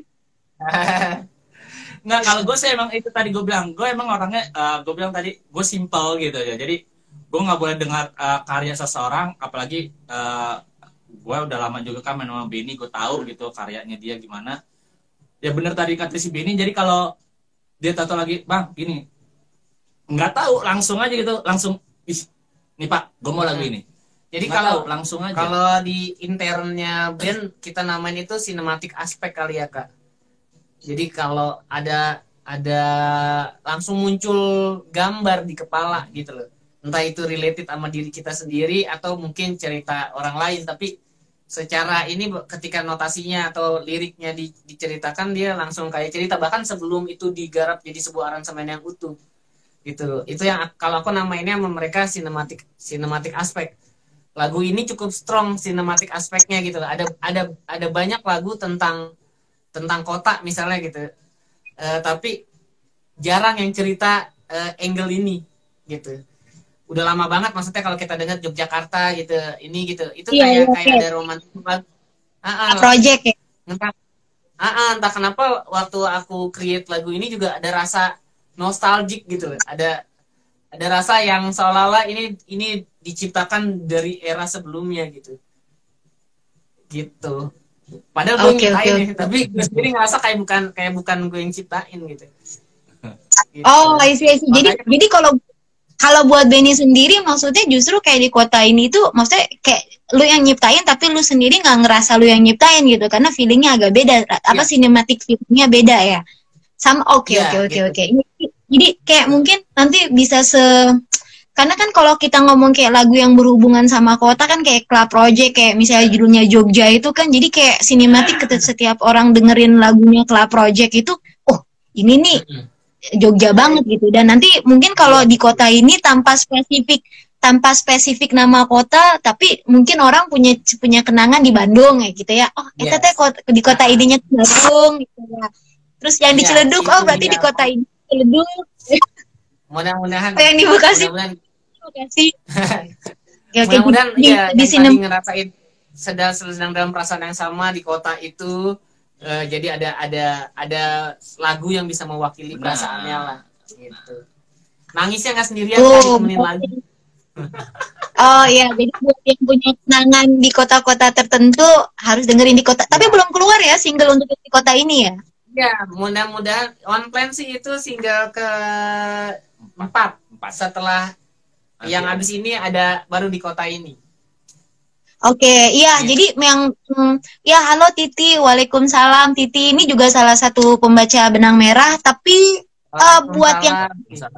Nggak, kalau gue sih emang itu tadi gue bilang. Gue emang orangnya, gue bilang tadi, gue simple gitu ya. Jadi gue nggak boleh dengar karya seseorang. Apalagi gue udah lama juga kan main sama Benny. Gue tahu gitu karyanya dia gimana. Ya bener tadi kata si Benny. Jadi kalau dia tato lagi, Bang gini, nggak tahu, langsung aja gitu, langsung nih Pak gue mau lagu ini. Jadi kalau langsung aja, kalau di internnya band kita namain itu sinematik aspek kali ya kak. Jadi kalau ada langsung muncul gambar di kepala gitu loh, entah itu related sama diri kita sendiri atau mungkin cerita orang lain, tapi secara ini ketika notasinya atau liriknya diceritakan dia langsung kayak cerita bahkan sebelum itu digarap jadi sebuah aransemen yang utuh gitu. Itu yang kalau aku namainnya sama mereka sinematik aspek. Lagu ini cukup strong sinematik aspeknya gitu. Ada banyak lagu tentang kota misalnya gitu. Tapi jarang yang cerita angle ini gitu. Udah lama banget maksudnya kalau kita dengar Yogyakarta gitu ini gitu itu Iya, kayak ada romantis banget. project ya. Entah kenapa waktu aku create lagu ini juga ada rasa nostalgic gitu loh. Ada rasa yang seolah-olah ini diciptakan dari era sebelumnya gitu padahal gue nyiptain ya, tapi gue sendiri ngerasa kayak bukan gue yang ciptain gitu. Oh, I see. Jadi kalau buat Benny sendiri maksudnya justru kayak di kota ini tuh maksudnya kayak lu yang nyiptain tapi lu sendiri nggak ngerasa lu yang nyiptain gitu karena feelingnya agak beda apa sinematik feelingnya beda ya sama oke. Jadi kayak mungkin nanti bisa karena kan kalau kita ngomong kayak lagu yang berhubungan sama kota kan kayak Club Project kayak misalnya judulnya Jogja itu kan jadi kayak sinematik setiap orang dengerin lagunya Club Project itu oh ini nih Jogja banget gitu dan nanti mungkin kalau di kota ini tanpa spesifik nama kota tapi mungkin orang punya kenangan di Bandung ya gitu ya oh itu teh di kota ininya Bandung gitu ya terus yang di Ciledug oh berarti di kota ini Ciledug mudah-mudahan yang di Bekasi mudah-mudahan ya di sini ngerasain sedang dalam perasaan yang sama di kota itu. Jadi ada lagu yang bisa mewakili perasaannya lah gitu. Nangisnya nggak sendirian kan ditemenin lagi. Oh iya, jadi buat yang punya kenangan di kota-kota tertentu harus dengerin di kota. Tapi belum keluar ya single untuk di kota ini ya? Ya, mudah-mudahan on plan sih itu single ke-4 setelah yang habis ini ada baru di kota ini. Oke, iya. Jadi yang ya halo Titi, waalaikumsalam Titi. Ini juga salah satu pembaca Benang Merah. Tapi buat yang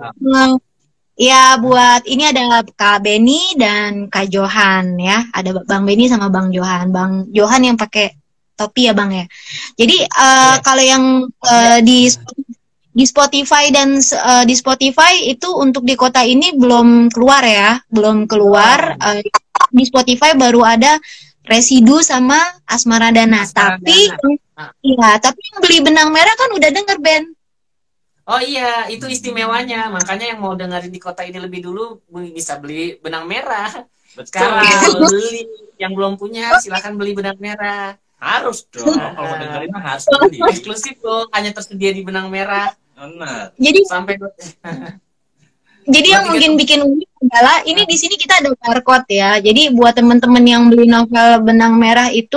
buat ini ada Kak Benny dan Kak Johan ya. Ada Bang Benny sama Bang Johan. Bang Johan yang pakai topi ya Bang ya. Jadi kalau yang di Spotify dan di Spotify itu untuk di kota ini belum keluar ya, belum keluar. Di Spotify baru ada Residu sama Asmaradana. Tapi yang beli Benang Merah kan udah denger Ben. Oh iya, itu istimewanya. Makanya yang mau dengerin di kota ini lebih dulu bisa beli Benang Merah. Sekarang beli yang belum punya silakan beli Benang Merah. Harus dong. Kalau dengerin harus beli. Eksklusif dong, hanya tersedia di Benang Merah. Benar. Jadi sampai Jadi yang mungkin bikin unik adalah ini di sini kita ada barcode ya. Jadi buat teman-teman yang beli novel Benang Merah itu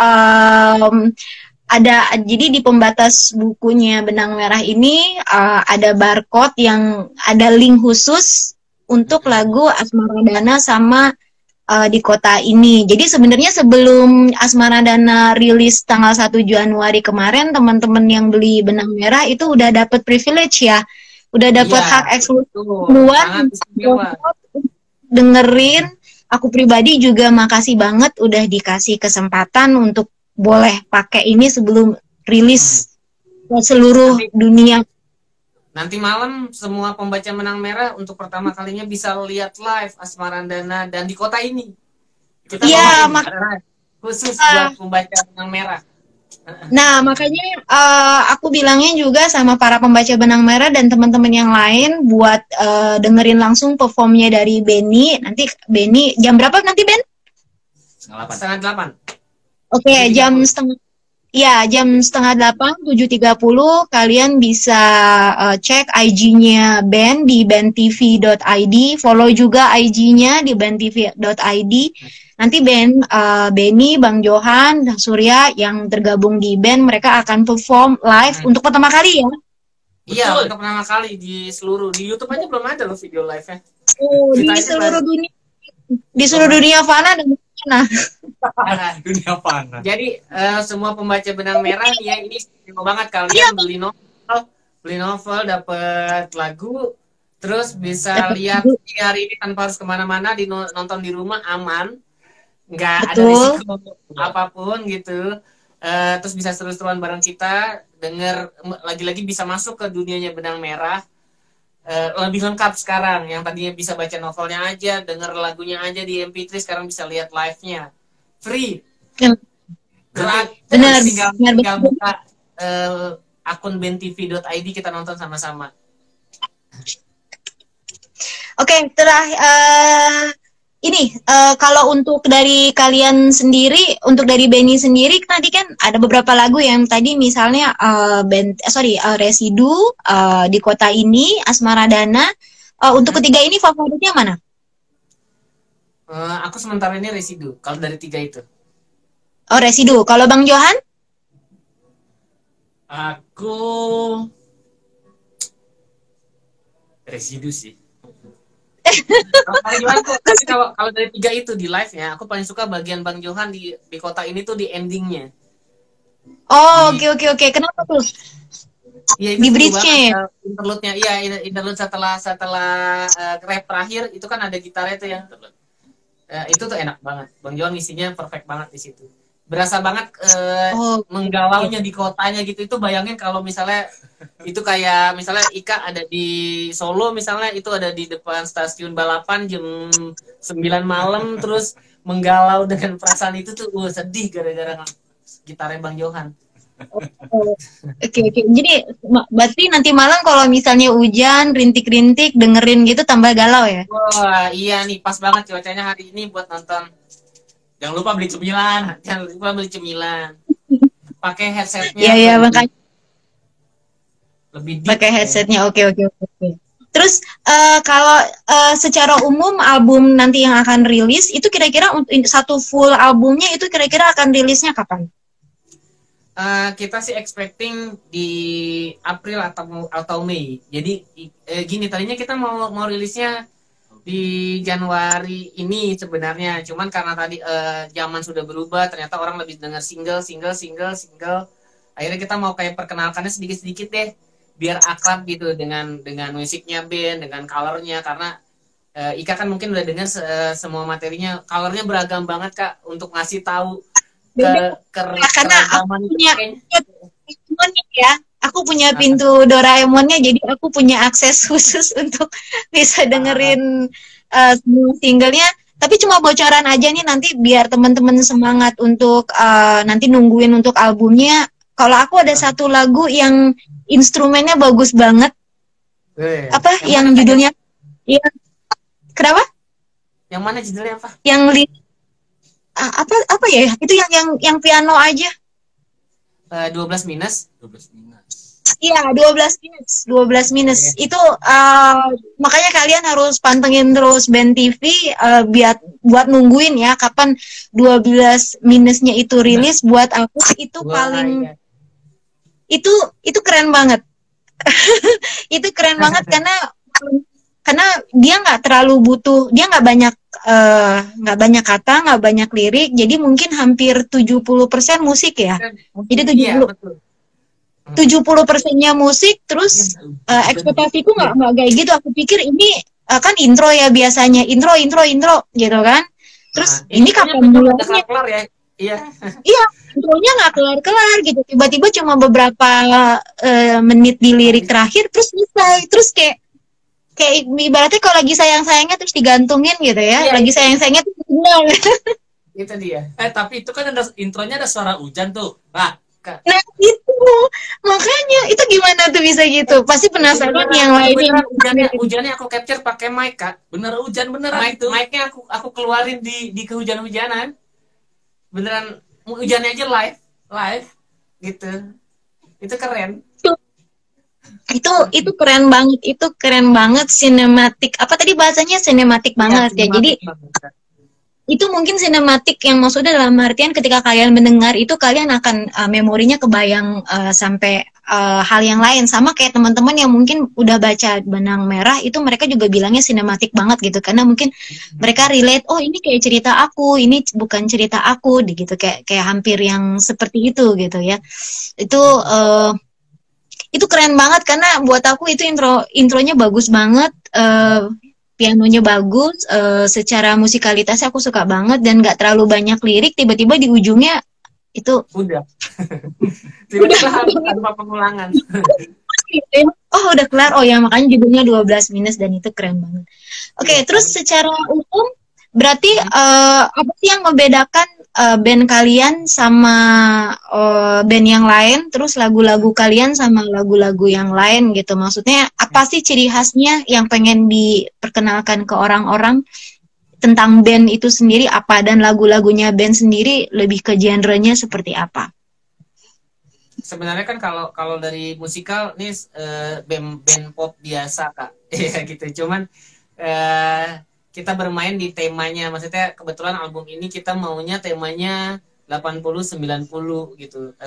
jadi di pembatas bukunya Benang Merah ini ada barcode yang ada link khusus untuk lagu Asmaradana sama di kota ini. Jadi sebenarnya sebelum Asmaradana rilis tanggal 1 Januari kemarin teman-teman yang beli Benang Merah itu udah dapat privilege ya. Udah dapat hak eksklusif luar dengerin. Aku pribadi juga makasih banget udah dikasih kesempatan untuk boleh pakai ini sebelum rilis ke seluruh dunia. Nanti malam semua pembaca Benang Merah untuk pertama kalinya bisa lihat live Asmaradana dan di kota ini. Kita khusus buat pembaca Benang Merah. Nah, makanya aku bilangnya juga sama para pembaca Benang Merah dan teman-teman yang lain buat dengerin langsung performnya dari Benny. Nanti Benny jam berapa nanti Ben? 7:30. Oke, jam 7:30 7:30 kalian bisa cek IG-nya Ben di bentv.id, follow juga IG-nya di bentv.id. Nanti Benny, Bang Johan, Surya yang tergabung di band mereka akan perform live untuk pertama kali ya. Iya, untuk pertama kali di YouTube aja belum ada loh video live-nya. Oh, di seluruh dunia. Di seluruh dunia fana dan dunia fana. Jadi semua pembaca Benang Merah ya ini istimewa banget kalian beli novel dapat lagu terus bisa lihat hari ini tanpa harus kemana-mana nonton di rumah aman. nggak ada Betul. risiko apapun gitu. Terus bisa seru-seruan bareng kita, denger lagi-lagi bisa masuk ke dunianya Benang Merah. Lebih lengkap sekarang, yang tadinya bisa baca novelnya aja, denger lagunya aja di MP3, sekarang bisa lihat live-nya free, gratis. Benar, tinggal benar. buka akun bentv.id, kita nonton sama-sama. Oke, ini kalau untuk dari kalian sendiri, untuk dari Benny sendiri, tadi kan ada beberapa lagu yang tadi misalnya Residu, Di Kota Ini, Asmaradana. Untuk ketiga ini favoritnya mana? Aku sementara ini Residu, kalau dari 3 itu. Oh, Residu. Kalau Bang Johan? Aku Residu sih. Kalau dari 3 itu di live ya, aku paling suka bagian Bang Johan di Kota Ini tuh di endingnya. Oh, oke. Kenapa tuh? Ya, di bridge-nya. Interlude-nya. Iya, interlude setelah rap terakhir itu kan ada gitarnya tuh yang itu tuh enak banget. Bang Johan isinya perfect banget di situ. Berasa banget menggalaunya di kotanya gitu. Itu bayangin kalau misalnya itu kayak misalnya Ika ada di Solo misalnya, itu ada di depan stasiun balapan jam 9 malam terus menggalau dengan perasaan itu tuh sedih gara-gara gitarnya Bang Johan. Oke. Jadi berarti nanti malam kalau misalnya hujan, rintik-rintik, dengerin gitu tambah galau ya? Wah, iya nih, pas banget cuacanya hari ini buat nonton. Jangan lupa beli cemilan. Pakai headsetnya. Iya, makanya. Lebih deep. Pakai headsetnya, oke. Terus kalau secara umum album nanti yang akan rilis itu kira-kira untuk satu full albumnya itu kira-kira akan rilisnya kapan? Kita sih expecting di April atau Mei. Jadi gini, tadinya kita mau rilisnya di Januari ini sebenarnya. Cuman karena tadi zaman sudah berubah, ternyata orang lebih dengar single. Akhirnya kita mau kayak perkenalkannya sedikit-sedikit deh, biar akrab gitu dengan musiknya band, dengan colornya. Karena Ika kan mungkin udah dengar semua materinya, colornya beragam banget Kak, untuk ngasih tahu karena aku punya pintu Doraemonnya, jadi aku punya akses khusus untuk bisa dengerin semua singlenya. Tapi cuma bocoran aja nih nanti biar teman-teman semangat untuk nanti nungguin untuk albumnya. Kalau aku ada satu lagu yang instrumennya bagus banget. Yang judulnya? Iya. Kenapa? Yang mana judulnya apa? Yang apa ya? Itu yang piano aja. 12 minus. Iya, 12 minus. Okay. Itu makanya kalian harus pantengin terus Band TV buat nungguin ya kapan 12 minusnya itu rilis. Buat aku itu paling itu keren banget. Itu keren banget karena dia nggak terlalu butuh, dia nggak banyak kata, nggak banyak lirik, jadi mungkin hampir 70% musik ya. Jadi 70%-nya musik, terus ekspektasiku nggak kayak gitu. Aku pikir ini kan intro ya biasanya, intro gitu kan. Terus ini kapan mulainya? Iya, intronya nggak kelar gitu. Tiba-tiba cuma beberapa menit di lirik terakhir, terus selesai. Terus kayak ibaratnya kalau lagi sayang-sayangnya terus digantungin gitu ya. Lagi sayang-sayangnya terus tinggal. Itu dia. Tapi itu kan ada intronya, ada suara hujan tuh. Nah itu makanya itu gimana tuh bisa gitu? Pasti penasaran yang lainnya. Hujannya aku capture pakai mic Kak. Bener hujan beneran itu. Mic-nya aku keluarin di kehujan-hujanan. Beneran hujannya aja live gitu. Itu keren. Itu keren banget, sinematik. Apa tadi bahasanya sinematik banget ya. Jadi itu mungkin sinematik yang maksudnya dalam artian ketika kalian mendengar itu kalian akan memorinya kebayang sampai hal yang lain, sama kayak teman-teman yang mungkin udah baca Benang Merah itu mereka juga bilangnya sinematik banget gitu karena mungkin mereka relate, oh ini kayak cerita aku, ini bukan cerita aku gitu, kayak hampir yang seperti itu gitu ya. Itu keren banget karena buat aku itu intronya bagus banget. pianonya bagus, secara musikalitasnya aku suka banget dan nggak terlalu banyak lirik, tiba-tiba di ujungnya itu Udah. Tiba-tiba tanpa pengulangan. oh udah kelar, oh ya makanya judulnya 12 minus dan itu keren banget. Oke, Iya, terus kan? secara umum berarti apa sih yang membedakan band kalian sama band yang lain, terus lagu-lagu kalian sama lagu-lagu yang lain gitu? Maksudnya apa sih ciri khasnya yang pengen diperkenalkan ke orang-orang tentang band itu sendiri apa, dan lagu-lagunya band sendiri lebih ke genrenya seperti apa? Sebenarnya kan kalau kalau dari musikal nih band pop biasa Kak. Iya gitu. Cuman kita bermain di temanya. Maksudnya kebetulan album ini kita maunya temanya 80-90 gitu.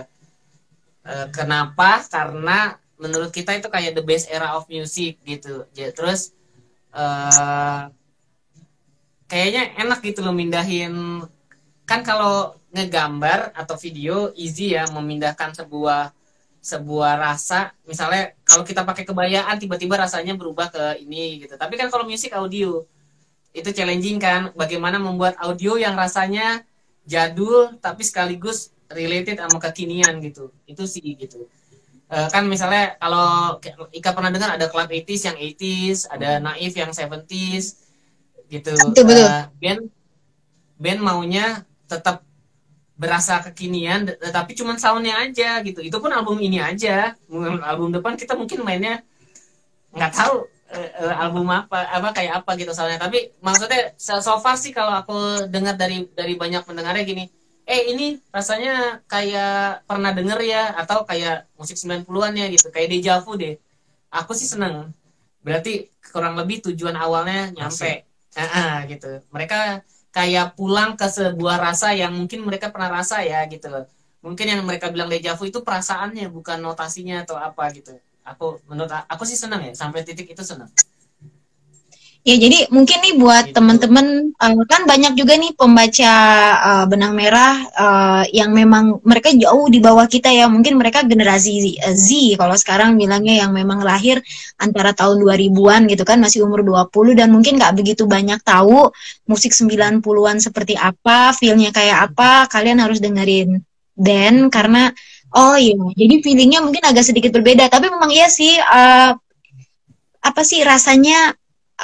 Kenapa? Karena menurut kita itu kayak the best era of music gitu. Terus eh, kayaknya enak gitu loh mindahin, kan kalau ngegambar atau video easy ya memindahkan sebuah sebuah rasa, misalnya kalau kita pakai kebayaan tiba-tiba rasanya berubah ke ini gitu, tapi kan kalau musik audio itu challenging kan, bagaimana membuat audio yang rasanya jadul tapi sekaligus related sama kekinian gitu, itu sih gitu. Kan misalnya kalau Ika pernah dengar ada Club 80s yang 80s, ada Naif yang 70s gitu. Betul, betul. Band band maunya tetap berasa kekinian tapi cuman soundnya aja gitu, itu pun album ini aja, album depan kita mungkin mainnya nggak tahu album apa kayak apa gitu soalnya, tapi maksudnya so far sih kalau aku dengar dari banyak pendengarnya gini, ini rasanya kayak pernah denger ya, atau kayak musik 90-an ya gitu, kayak deja vu deh. Aku sih seneng, berarti kurang lebih tujuan awalnya nyampe. Gitu, mereka kayak pulang ke sebuah rasa yang mungkin mereka pernah rasa ya gitu. Mungkin yang mereka bilang deja vu itu perasaannya bukan notasinya atau apa gitu. Menurut aku sih senang ya, sampai titik itu senang. Ya, jadi mungkin nih buat Gitu. teman-teman, kan banyak juga nih pembaca benang merah yang memang mereka jauh di bawah kita ya. Mungkin mereka generasi Z kalau sekarang bilangnya, yang memang lahir antara tahun 2000-an gitu kan, masih umur 20 dan mungkin nggak begitu banyak tahu musik 90-an seperti apa, feel-nya kayak apa. Kalian harus dengerin band karena oh iya, jadi feelingnya mungkin agak sedikit berbeda. Tapi memang iya sih, apa sih rasanya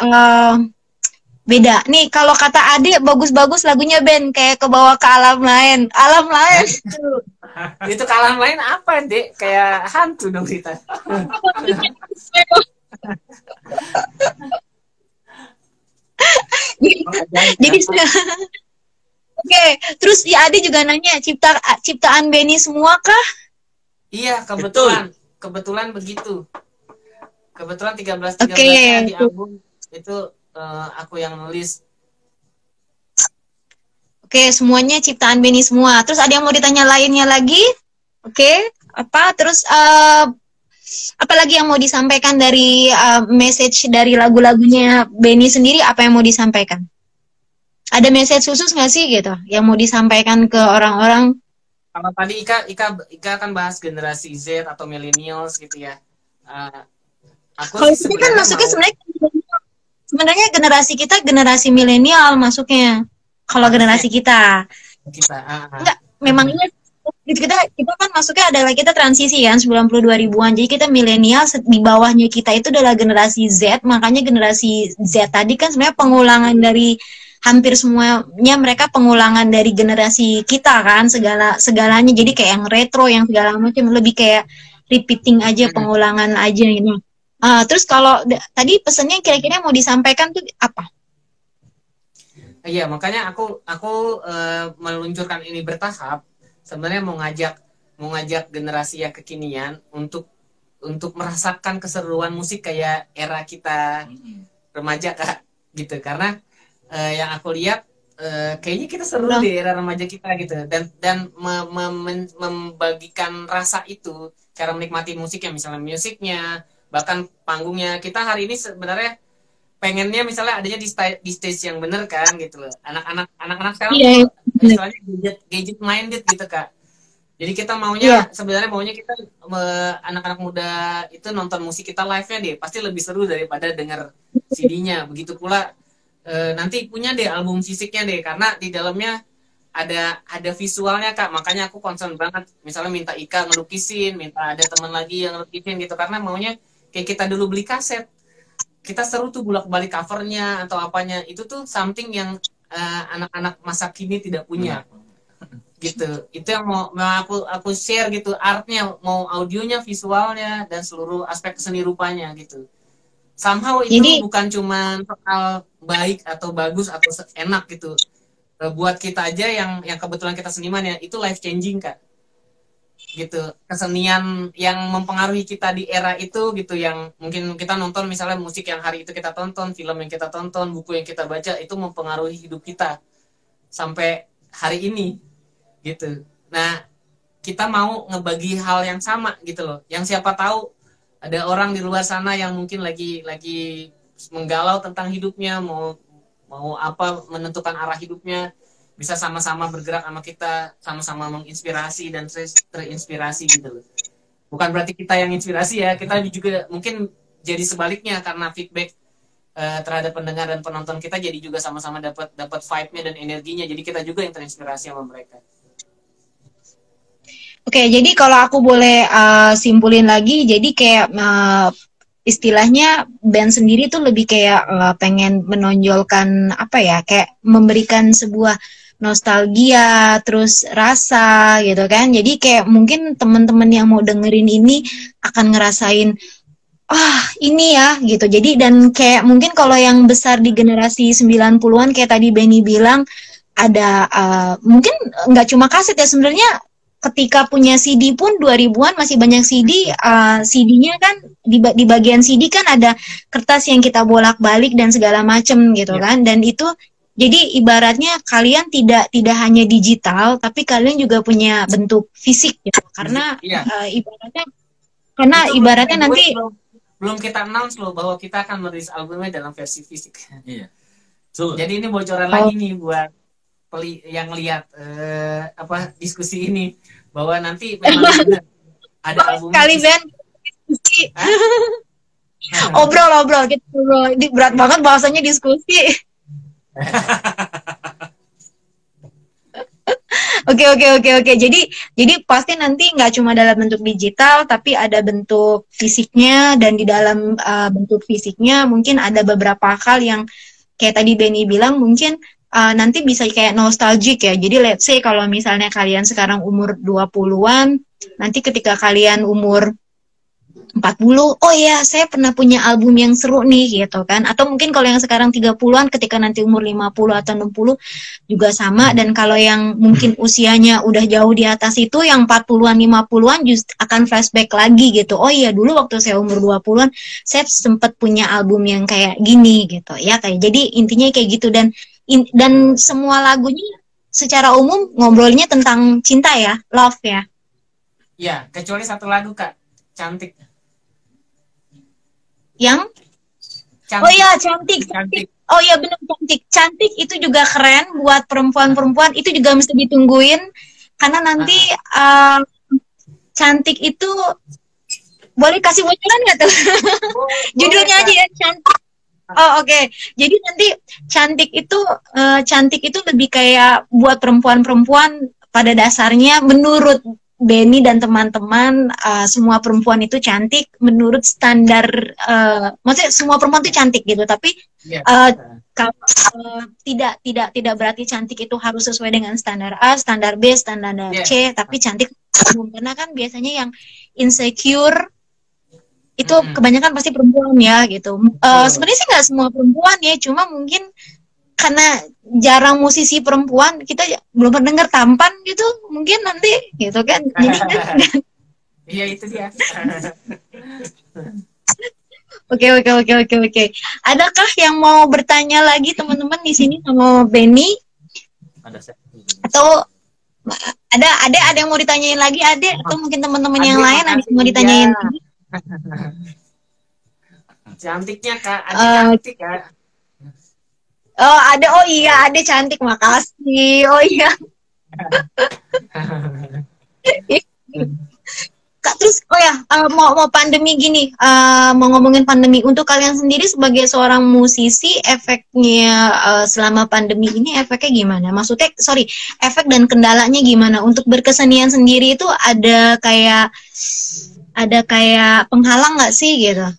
beda. Nih kalau kata Ade bagus-bagus lagunya band, kayak kebawa ke alam lain. Alam lain. Itu ke alam lain apa, Dek? Kayak hantu dong kita. Jadi oke, terus ya Ade juga nanya ciptaan Benny semua kah? Iya, kebetulan begitu. Kebetulan 13 Oke. di album itu aku yang nulis. Oke, semuanya ciptaan Benny semua. Terus ada yang mau ditanya lainnya lagi? Oke, apa? Terus apa lagi yang mau disampaikan dari message dari lagu-lagunya Benny sendiri? Apa yang mau disampaikan? Ada message khusus nggak sih gitu yang mau disampaikan ke orang-orang? Kalau tadi Ika kan bahas generasi Z atau millennials gitu ya. Aku Kalau sih itu kan masuknya sebenarnya generasi kita generasi milenial masuknya. Kalau generasi kita enggak, memangnya kita kan masuknya adalah kita transisi kan 92 ribuan. Jadi kita milenial, di bawahnya kita itu adalah generasi Z. Makanya generasi Z tadi kan sebenarnya pengulangan dari hampir semuanya, mereka pengulangan dari generasi kita kan, segalanya. Jadi kayak yang retro, yang segala macam, lebih kayak repeating aja, pengulangan aja gitu. Terus kalau tadi pesannya kira-kira mau disampaikan tuh apa? Iya, makanya aku meluncurkan ini bertahap. Sebenarnya mau ngajak generasi yang kekinian untuk merasakan keseruan musik kayak era kita remaja Kak, gitu. Karena yang aku lihat kayaknya kita seru di era remaja kita gitu, dan membagikan rasa itu, cara menikmati musiknya, misalnya musiknya, bahkan panggungnya. Kita hari ini sebenarnya pengennya misalnya adanya di stage yang bener kan gitu loh. Anak-anak sekarang istilahnya gadget minded gitu Kak. Jadi kita Iya. sebenarnya maunya kita anak-anak muda itu nonton musik kita live-nya deh, pasti lebih seru daripada denger CD-nya. Begitu pula nanti punya deh album fisiknya deh, karena di dalamnya ada visualnya Kak. Makanya aku concern banget, misalnya minta Ika ngelukisin, minta ada teman lagi yang ngelukisin gitu, karena maunya kayak kita dulu beli kaset. Kita seru tuh bolak-balik covernya atau apanya, itu tuh something yang anak-anak masa kini tidak punya. Gitu, itu yang mau aku share gitu, artnya, mau audionya, visualnya, dan seluruh aspek seni rupanya gitu. Somehow itu Jadi bukan cuma soal baik atau bagus atau enak gitu. Buat kita aja yang kebetulan kita seniman ya, itu life changing Kak. Gitu, kesenian yang mempengaruhi kita di era itu gitu, yang mungkin kita nonton misalnya musik yang hari itu kita tonton, film yang kita tonton, buku yang kita baca, itu mempengaruhi hidup kita sampai hari ini. Gitu. Nah, kita mau ngebagi hal yang sama gitu loh. Yang siapa tahu ada orang di luar sana yang mungkin lagi menggalau tentang hidupnya, mau apa, menentukan arah hidupnya, bisa sama-sama bergerak sama kita, sama-sama menginspirasi dan terinspirasi gitu loh. Bukan berarti kita yang inspirasi ya, kita juga mungkin jadi sebaliknya, karena feedback terhadap pendengar dan penonton kita, jadi juga sama-sama dapat vibe-nya dan energinya. Jadi kita juga yang terinspirasi sama mereka. Oke, jadi kalau aku boleh simpulin lagi, jadi kayak istilahnya band sendiri tuh lebih kayak pengen menonjolkan apa ya, kayak memberikan sebuah nostalgia, terus rasa gitu kan. Jadi kayak mungkin teman-teman yang mau dengerin ini akan ngerasain, ini ya gitu. Jadi dan kayak mungkin kalau yang besar di generasi 90-an kayak tadi Benny bilang, ada mungkin nggak cuma kaset ya sebenarnya. Ketika punya CD pun 2000-an masih banyak CD, CD-nya kan di bagian CD kan ada kertas yang kita bolak-balik dan segala macem gitu kan. Dan itu jadi ibaratnya kalian tidak hanya digital, tapi kalian juga punya bentuk fisik gitu. Karena ibaratnya nanti belum kita announce loh bahwa kita akan merilis albumnya dalam versi fisik. Iya. Jadi ini bocoran lagi nih buat yang lihat diskusi ini, bahwa nanti memang ada album kali Ben diskusi. obrol gitu, ini berat banget bahasanya diskusi. Oke. Jadi pasti nanti nggak cuma dalam bentuk digital, tapi ada bentuk fisiknya, dan di dalam bentuk fisiknya mungkin ada beberapa hal yang kayak tadi Benny bilang, mungkin nanti bisa kayak nostalgic ya. Jadi let's say kalau misalnya kalian sekarang umur 20-an, nanti ketika kalian umur 40, oh ya saya pernah punya album yang seru nih gitu kan. Atau mungkin kalau yang sekarang 30-an, ketika nanti umur 50 atau 60 juga sama. Dan kalau yang mungkin usianya udah jauh di atas itu, yang 40-an 50-an just akan flashback lagi gitu. Oh iya, dulu waktu saya umur 20-an saya sempat punya album yang kayak gini gitu ya. Kayak jadi intinya kayak gitu. Dan semua lagunya secara umum ngobrolnya tentang cinta ya, love ya. Ya, kecuali satu lagu Kak, Cantik. Yang? Cantik. Oh iya, cantik. Oh iya benar, cantik itu juga keren buat perempuan-perempuan, itu juga mesti ditungguin karena nanti cantik itu boleh kasih bocoran nggak tuh? Judulnya aja ya, cantik. Oh oke. Jadi nanti cantik itu lebih kayak buat perempuan-perempuan pada dasarnya. Menurut Benny dan teman-teman, semua perempuan itu cantik menurut standar, maksudnya semua perempuan itu cantik gitu. Tapi tidak berarti cantik itu harus sesuai dengan standar A, standar B, standar C. Tapi cantik karena kan biasanya yang insecure itu kebanyakan pasti perempuan ya gitu. Sebenarnya sih nggak semua perempuan ya, cuma mungkin karena jarang musisi perempuan, kita belum pernah dengar tampan gitu, mungkin nanti gitu kan. Jadi iya itu dia. Oke. Adakah yang mau bertanya lagi teman-teman di sini sama Benny? Atau ada yang mau ditanyain lagi, atau mungkin teman-teman yang lain ada yang mau ditanyain lagi? Cantiknya Kak, cantik Kak. Oh ada, oh iya ada cantik, makasih. Oh iya. Kak, terus mau pandemi gini, mau ngomongin pandemi untuk kalian sendiri sebagai seorang musisi, efeknya selama pandemi ini efeknya gimana? Maksudnya, sorry, efek dan kendalanya gimana? Untuk berkesenian sendiri itu ada kayak penghalang nggak sih gitu?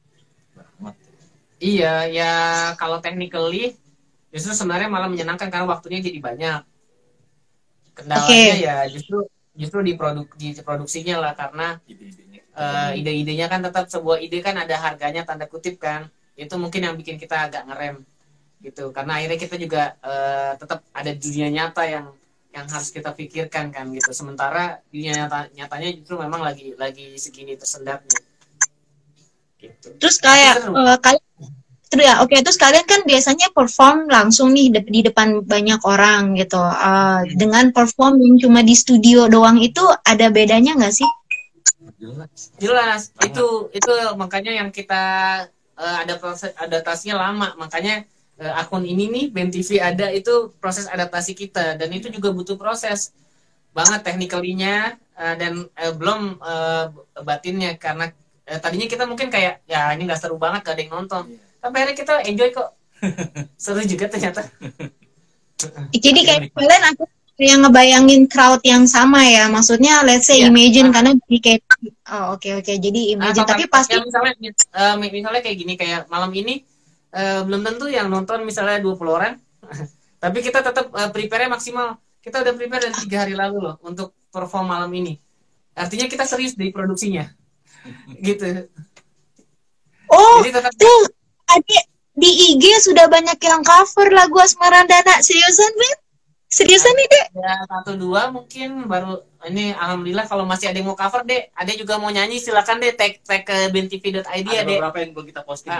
Iya, ya kalau technically justru sebenarnya malah menyenangkan karena waktunya jadi banyak. Kendalanya ya justru di produksinya lah, karena ide-idenya kan tetap sebuah ide kan ada harganya tanda kutip kan. Itu mungkin yang bikin kita agak ngerem gitu. Karena akhirnya kita juga tetap ada dunia nyata yang harus kita pikirkan kan gitu. Sementara dunia nyatanya justru memang lagi segini tersendatnya. Gitu. Terus kayak terus kalian kan biasanya perform langsung nih di depan banyak orang gitu. Dengan perform yang cuma di studio doang itu ada bedanya nggak sih? Jelas. Itu makanya yang kita ada proses adaptasinya lama. Makanya akun ini nih BEM TV ada, itu proses adaptasi kita, dan itu juga butuh proses banget technically-nya dan belum batinnya, karena tadinya kita mungkin kayak ya ini nggak seru banget, gak ada yang nonton. Tapi akhirnya kita enjoy kok. Seru juga ternyata. Jadi kayak kalian aku yang ngebayangin crowd yang sama ya. Maksudnya let's say imagine karena kayak oke. Jadi imagine tapi pasti misalnya kayak gini, kayak malam ini belum tentu yang nonton misalnya 20 orang. Tapi kita tetap prepare-nya maksimal. Kita udah prepare dari 3 hari lalu loh untuk perform malam ini. Artinya kita serius di produksinya. Gitu. Jadi tetap Adik, di IG sudah banyak yang cover lagu Asmaradana. Seriusan, Ben? Seriusan nih, Dek? Ya, 1-2 mungkin baru. Ini alhamdulillah kalau masih ada yang mau cover, Dek. Ada juga mau nyanyi, silakan deh tag ke bentv.id ya, Dek. Ada beberapa yang belum kita posting.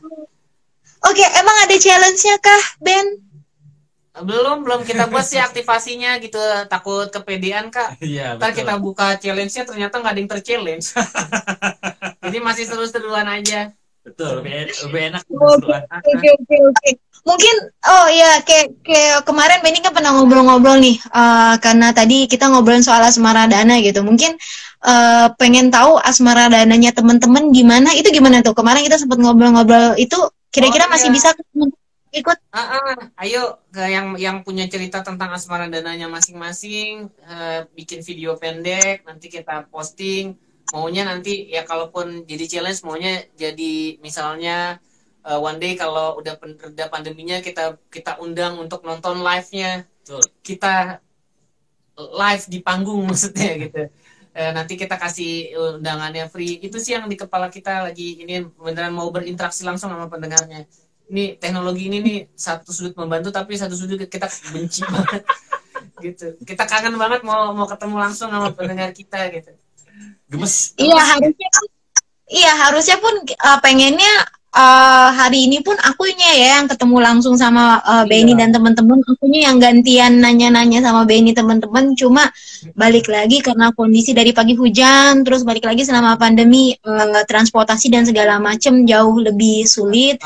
Oke, emang ada challenge-nya kah, Ben? Belum kita buat sih aktivasinya gitu. Takut kepedean, Kak. Iya, Ntar kita buka challenge-nya ternyata nggak ada yang terchallenge. Jadi masih seru-seruan aja. Betul, lebih enak. Oke. Mungkin kayak kemarin Benny kan pernah ngobrol-ngobrol nih, karena tadi kita ngobrolin soal Asmaradana gitu. Mungkin pengen tahu Asmaradananya teman-teman gimana? Itu gimana tuh? Kemarin kita sempat ngobrol-ngobrol itu, kira-kira masih bisa ikut? Ayo ke yang punya cerita tentang Asmaradananya masing-masing, bikin video pendek, nanti kita posting. Maunya nanti ya kalaupun jadi challenge, maunya jadi misalnya one day kalau udah reda pandeminya kita undang untuk nonton live-nya. Kita live di panggung maksudnya gitu. Nanti kita kasih undangannya free. Itu sih yang di kepala kita lagi, ini beneran mau berinteraksi langsung sama pendengarnya. Ini teknologi ini nih satu sudut membantu tapi satu sudut kita benci banget gitu. Kita kangen banget mau ketemu langsung sama pendengar kita gitu. Gemes. Iya, harusnya pun pengennya hari ini pun akunya ya yang ketemu langsung sama Benny dan teman-teman. Akunya yang gantian nanya-nanya sama Benny teman-teman. Cuma balik lagi karena kondisi dari pagi hujan, terus balik lagi selama pandemi, transportasi dan segala macam jauh lebih sulit.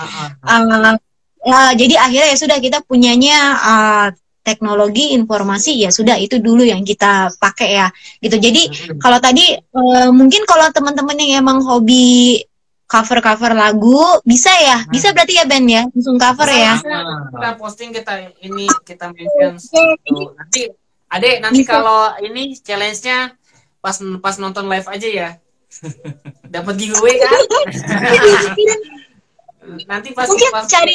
Jadi akhirnya ya sudah, kita punyanya teknologi informasi, ya sudah itu dulu yang kita pakai ya gitu. Jadi kalau tadi mungkin kalau teman-teman yang emang hobi cover lagu bisa berarti ya Ben ya langsung cover ya. Kita posting, kita mention nanti kalau ini challenge-nya pas nonton live aja ya. Dapat giveaway kan? Nanti pas cari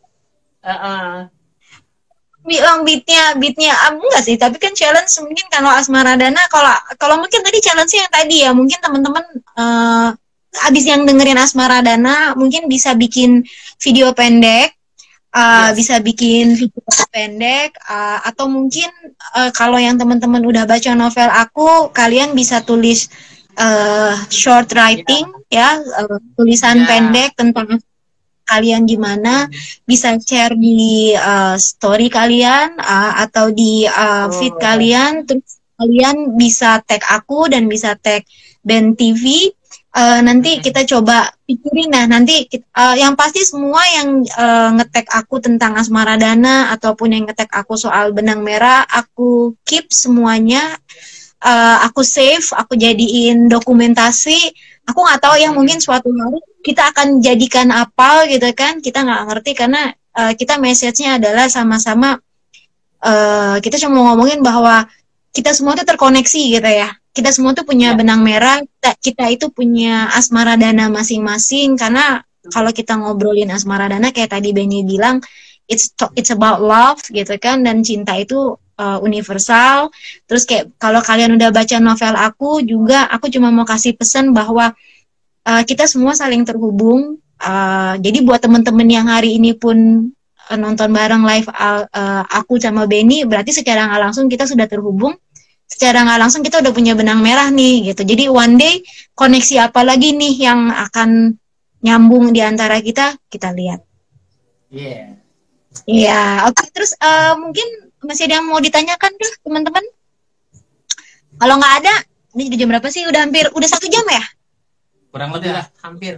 bilang beatnya enggak sih, tapi kan challenge mungkin kalau Asmaradana, kalau mungkin tadi challenge-nya yang tadi ya, mungkin teman-teman abis yang dengerin Asmaradana mungkin bisa bikin video pendek, bisa bikin video pendek, atau mungkin kalau yang teman-teman udah baca novel aku, kalian bisa tulis short writing tulisan pendek tentang kalian gimana, bisa share di story kalian atau di feed kalian, terus kalian bisa tag aku dan bisa tag BEM TV. Nanti kita coba pikirin, nanti yang pasti semua yang nge-tag aku tentang Asmaradana ataupun yang nge-tag aku soal Benang Merah, aku keep semuanya aku save, aku jadiin dokumentasi. Aku nggak tahu ya, mungkin suatu hari kita akan jadikan apa gitu kan, kita nggak ngerti karena kita message-nya adalah sama-sama kita cuma ngomongin bahwa kita semua tuh terkoneksi gitu ya. Kita semua tuh punya benang merah, kita itu punya asmara dana masing-masing, karena kalau kita ngobrolin asmara dana kayak tadi Benny bilang, it's about love gitu kan, dan cinta itu universal. Terus kayak kalau kalian udah baca novel aku juga, aku cuma mau kasih pesan bahwa kita semua saling terhubung. Jadi buat temen-temen yang hari ini pun nonton bareng live aku sama Benny, berarti secara nggak langsung kita sudah terhubung. Secara nggak langsung kita udah punya benang merah nih gitu. Jadi one day koneksi apa lagi nih yang akan nyambung di antara kita lihat. Iya. Iya, oke. Terus mungkin masih ada yang mau ditanyakan tuh teman-teman? Kalau nggak ada, ini jam berapa sih? Udah 1 jam ya? Kurang lebih lah, Hampir.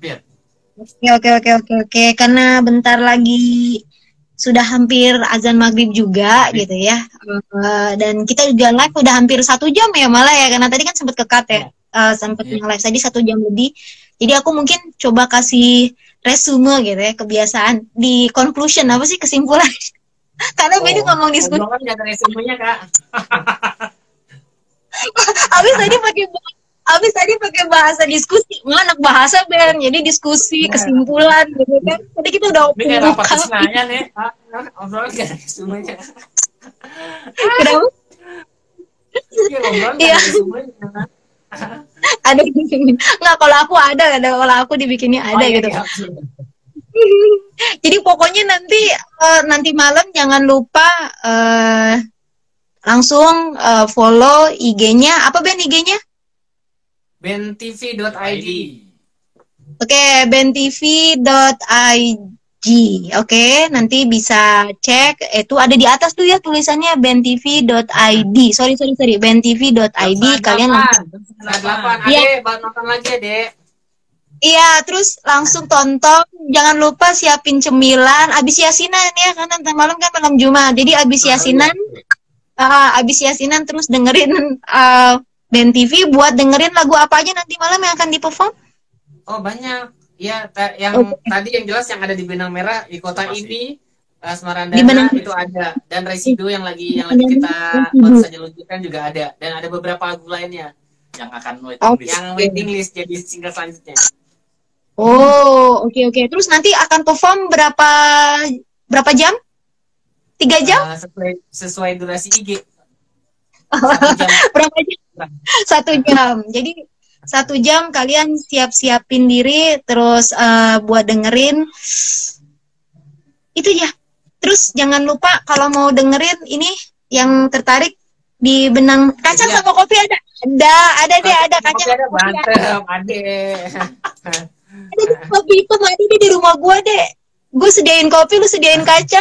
Oke. Karena bentar lagi sudah hampir azan maghrib juga gitu ya. Dan kita juga live udah hampir 1 jam ya malah ya, karena tadi kan sempat ke-cut ya. Sempat live tadi 1 jam lebih. Jadi aku mungkin coba kasih resume gitu ya, kebiasaan di conclusion, apa sih kesimpulan? Karena Benny ngomong diskusi. Nggak ada resumenya, Kak. Abis tadi pakai bahasa diskusi, anak bahasa Ben, jadi diskusi, kesimpulan gitu kan. Tadi kita udah ini kayak rapat kesenangan ya. Obrolan gak ada resumenya. Kenapa? Iya, obrolan gak ada resumenya. Ada dibikin. Nggak, kalau aku dibikinnya ada gitu. Iya. Jadi pokoknya nanti malam jangan lupa langsung follow IG-nya. Apa Ben IG-nya? bentv.id. Oke, bentv.id. Oke, nanti bisa cek. Itu ada di atas tuh ya tulisannya bentv.id. Sorry, bentv.id. Kalian langsung 8. Adek, nonton lagi ya, Dek. Iya, terus langsung tonton. Jangan lupa siapin cemilan. Abis yasinan ya, karena nanti malam kan malam Jumat. Jadi abis yasinan terus dengerin Ben TV. Buat dengerin lagu apa aja nanti malam yang akan di-perform? Oh, banyak. Ya, yang tadi yang jelas yang ada di benang merah di kota ini, Asmarandana itu ada, dan Residu yang lagi kita baru saja luncurkan juga ada, dan ada beberapa lagu lainnya yang akan waiting list jadi single selanjutnya. Oh, oke. Terus nanti akan perform berapa jam? 3 jam? Sesuai durasi IG. 1 jam. Berapa jam? 1 jam. Jadi 1 jam kalian siapin diri, terus buat dengerin itu ya. Terus jangan lupa kalau mau dengerin ini yang tertarik di benang kacang sama kopi ada kacang. Ada mantep, Ada kopi itu ada di rumah gua deh. Gue sediain kopi, lu sediain kacang.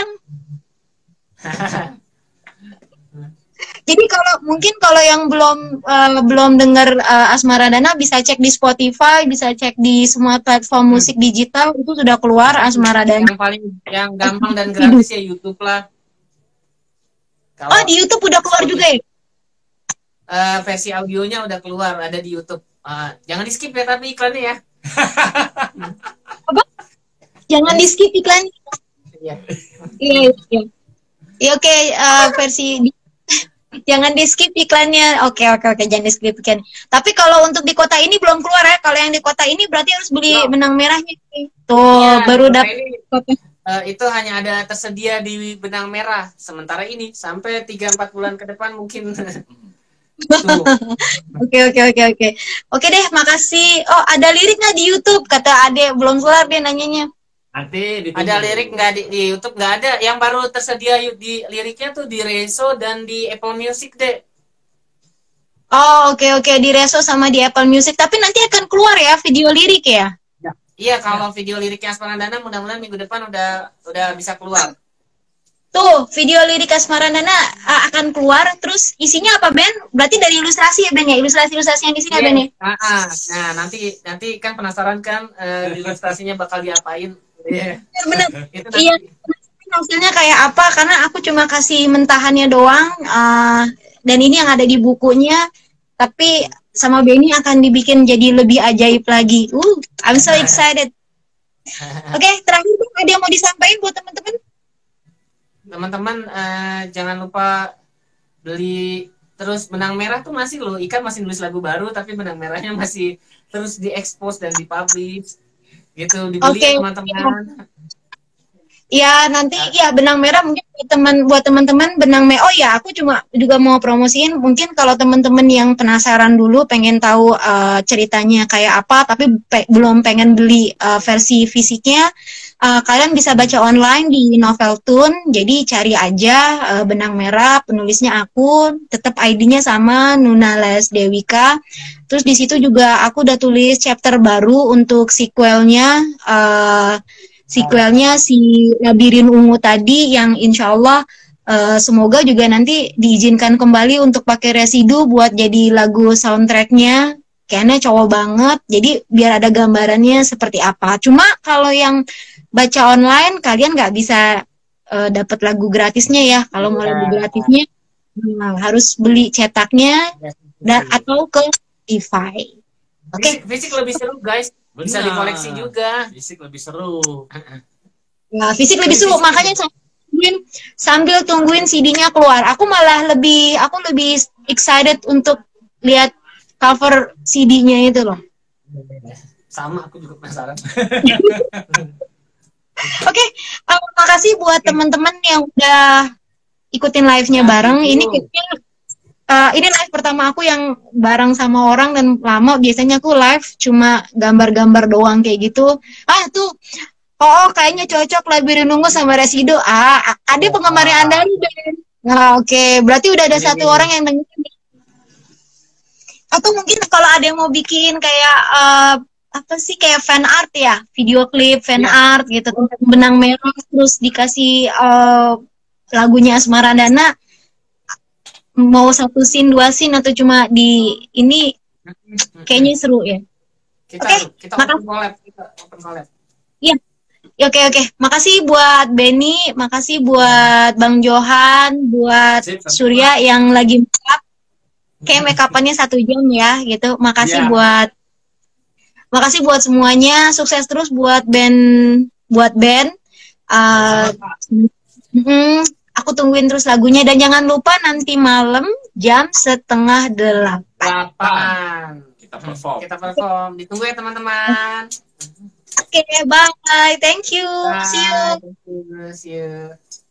Jadi kalau yang belum dengar Asmaradana bisa cek di Spotify, bisa cek di semua platform musik digital, itu sudah keluar Asmaradana. Yang gampang dan gratis ya YouTube lah. Oh, di YouTube udah keluar juga ya? Versi audionya udah keluar, ada di YouTube. Jangan di skip ya tapi iklannya ya. Apa? Jangan di skip iklannya. Iya. Ya oke, versi jangan di skip iklannya. Oke, jangan di skip iklan. Tapi kalau untuk di kota ini belum keluar ya. Kalau yang di kota ini berarti harus beli benang merahnya. Tuh, ya, baru dapat. Itu hanya ada tersedia di benang merah sementara ini sampai 3-4 bulan ke depan mungkin. Oke. Oke deh, makasih. Oh, ada lirik nggak di YouTube? Kata Ade belum keluar dia nanyanya. Nanti ada lirik nggak di YouTube? Nggak ada. Yang baru tersedia di liriknya tuh di Reso dan di Apple Music deh. Oh, oke. Di Reso sama di Apple Music. Tapi nanti akan keluar ya video lirik ya? Iya, kalau video liriknya Asmarandana mudah-mudahan minggu depan udah bisa keluar. Tuh, video lirik Asmarandana akan keluar. Terus isinya apa, Ben? Berarti dari ilustrasi ya, Ben ya? Ilustrasi yang di sini ya, Ben ya? Nah, nanti kan penasaran kan ilustrasinya bakal diapain? Iya. Bener. Iya. Hasilnya kayak apa? Karena aku cuma kasih mentahannya doang. dan ini yang ada di bukunya, tapi sama Benny akan dibikin jadi lebih ajaib lagi. I'm so excited. Oke, terakhir ada yang mau disampaikan buat teman-teman? Teman-teman jangan lupa beli terus. Benang Merah tuh masih loh, Ikan masih nulis lagu baru, tapi Benang Merahnya masih terus diekspos dan dipublish gitu, dibeli ya teman-teman. Ya nanti ya Benang Merah mungkin buat teman-teman oh ya, aku juga mau promosiin, mungkin kalau teman-teman yang penasaran dulu pengen tahu ceritanya kayak apa tapi belum pengen beli versi fisiknya, kalian bisa baca online di Noveltoon. Jadi cari aja Benang Merah, penulisnya aku, tetap ID-nya sama Nuna Les Dewika. Terus di situ juga aku udah tulis chapter baru untuk sequelnya si Labirin Ungu tadi, yang insya Allah semoga juga nanti diizinkan kembali untuk pakai residu buat jadi lagu soundtracknya. Kayaknya cowok banget, jadi biar ada gambarannya seperti apa. Cuma kalau yang baca online kalian nggak bisa dapat lagu gratisnya ya. Kalau mau lagu gratisnya harus beli cetaknya atau ke Spotify. Oke. Fisik lebih seru guys. Bisa dikoleksi juga. Fisik lebih seru. Nah, fisik lebih seru, makanya sambil tungguin CD-nya keluar. Aku lebih excited untuk lihat cover CD-nya itu loh. Sama, aku juga penasaran. Oke, makasih buat teman-teman yang udah ikutin live-nya bareng. Ini live pertama aku yang bareng sama orang, dan lama biasanya aku live cuma gambar-gambar doang kayak gitu. Kayaknya cocok Labirin Ungu sama Residu. Ada penggemarnya Anda nih, Ben. Nah, oke. Berarti udah ada satu orang yang dengerin. Atau mungkin kalau ada yang mau bikin kayak kayak fan art ya, video klip fan art gitu tentang Benang Merah, terus dikasih lagunya Asmarandana. Mau 1 scene, 2 scene, atau cuma di ini, kayaknya seru ya. Kita open collab. Iya. Oke. Makasih buat Benny, makasih buat Bang Johan, buat Surya yang lagi make up. Kayak make up-annya 1 jam ya, gitu. Makasih buat semuanya. Sukses terus buat band. Aku tungguin terus lagunya, dan jangan lupa nanti malam jam 7:30. Kita perform. Ditunggu ya teman-teman. Oke, bye. Thank you. Bye. See you. Thank you. See you.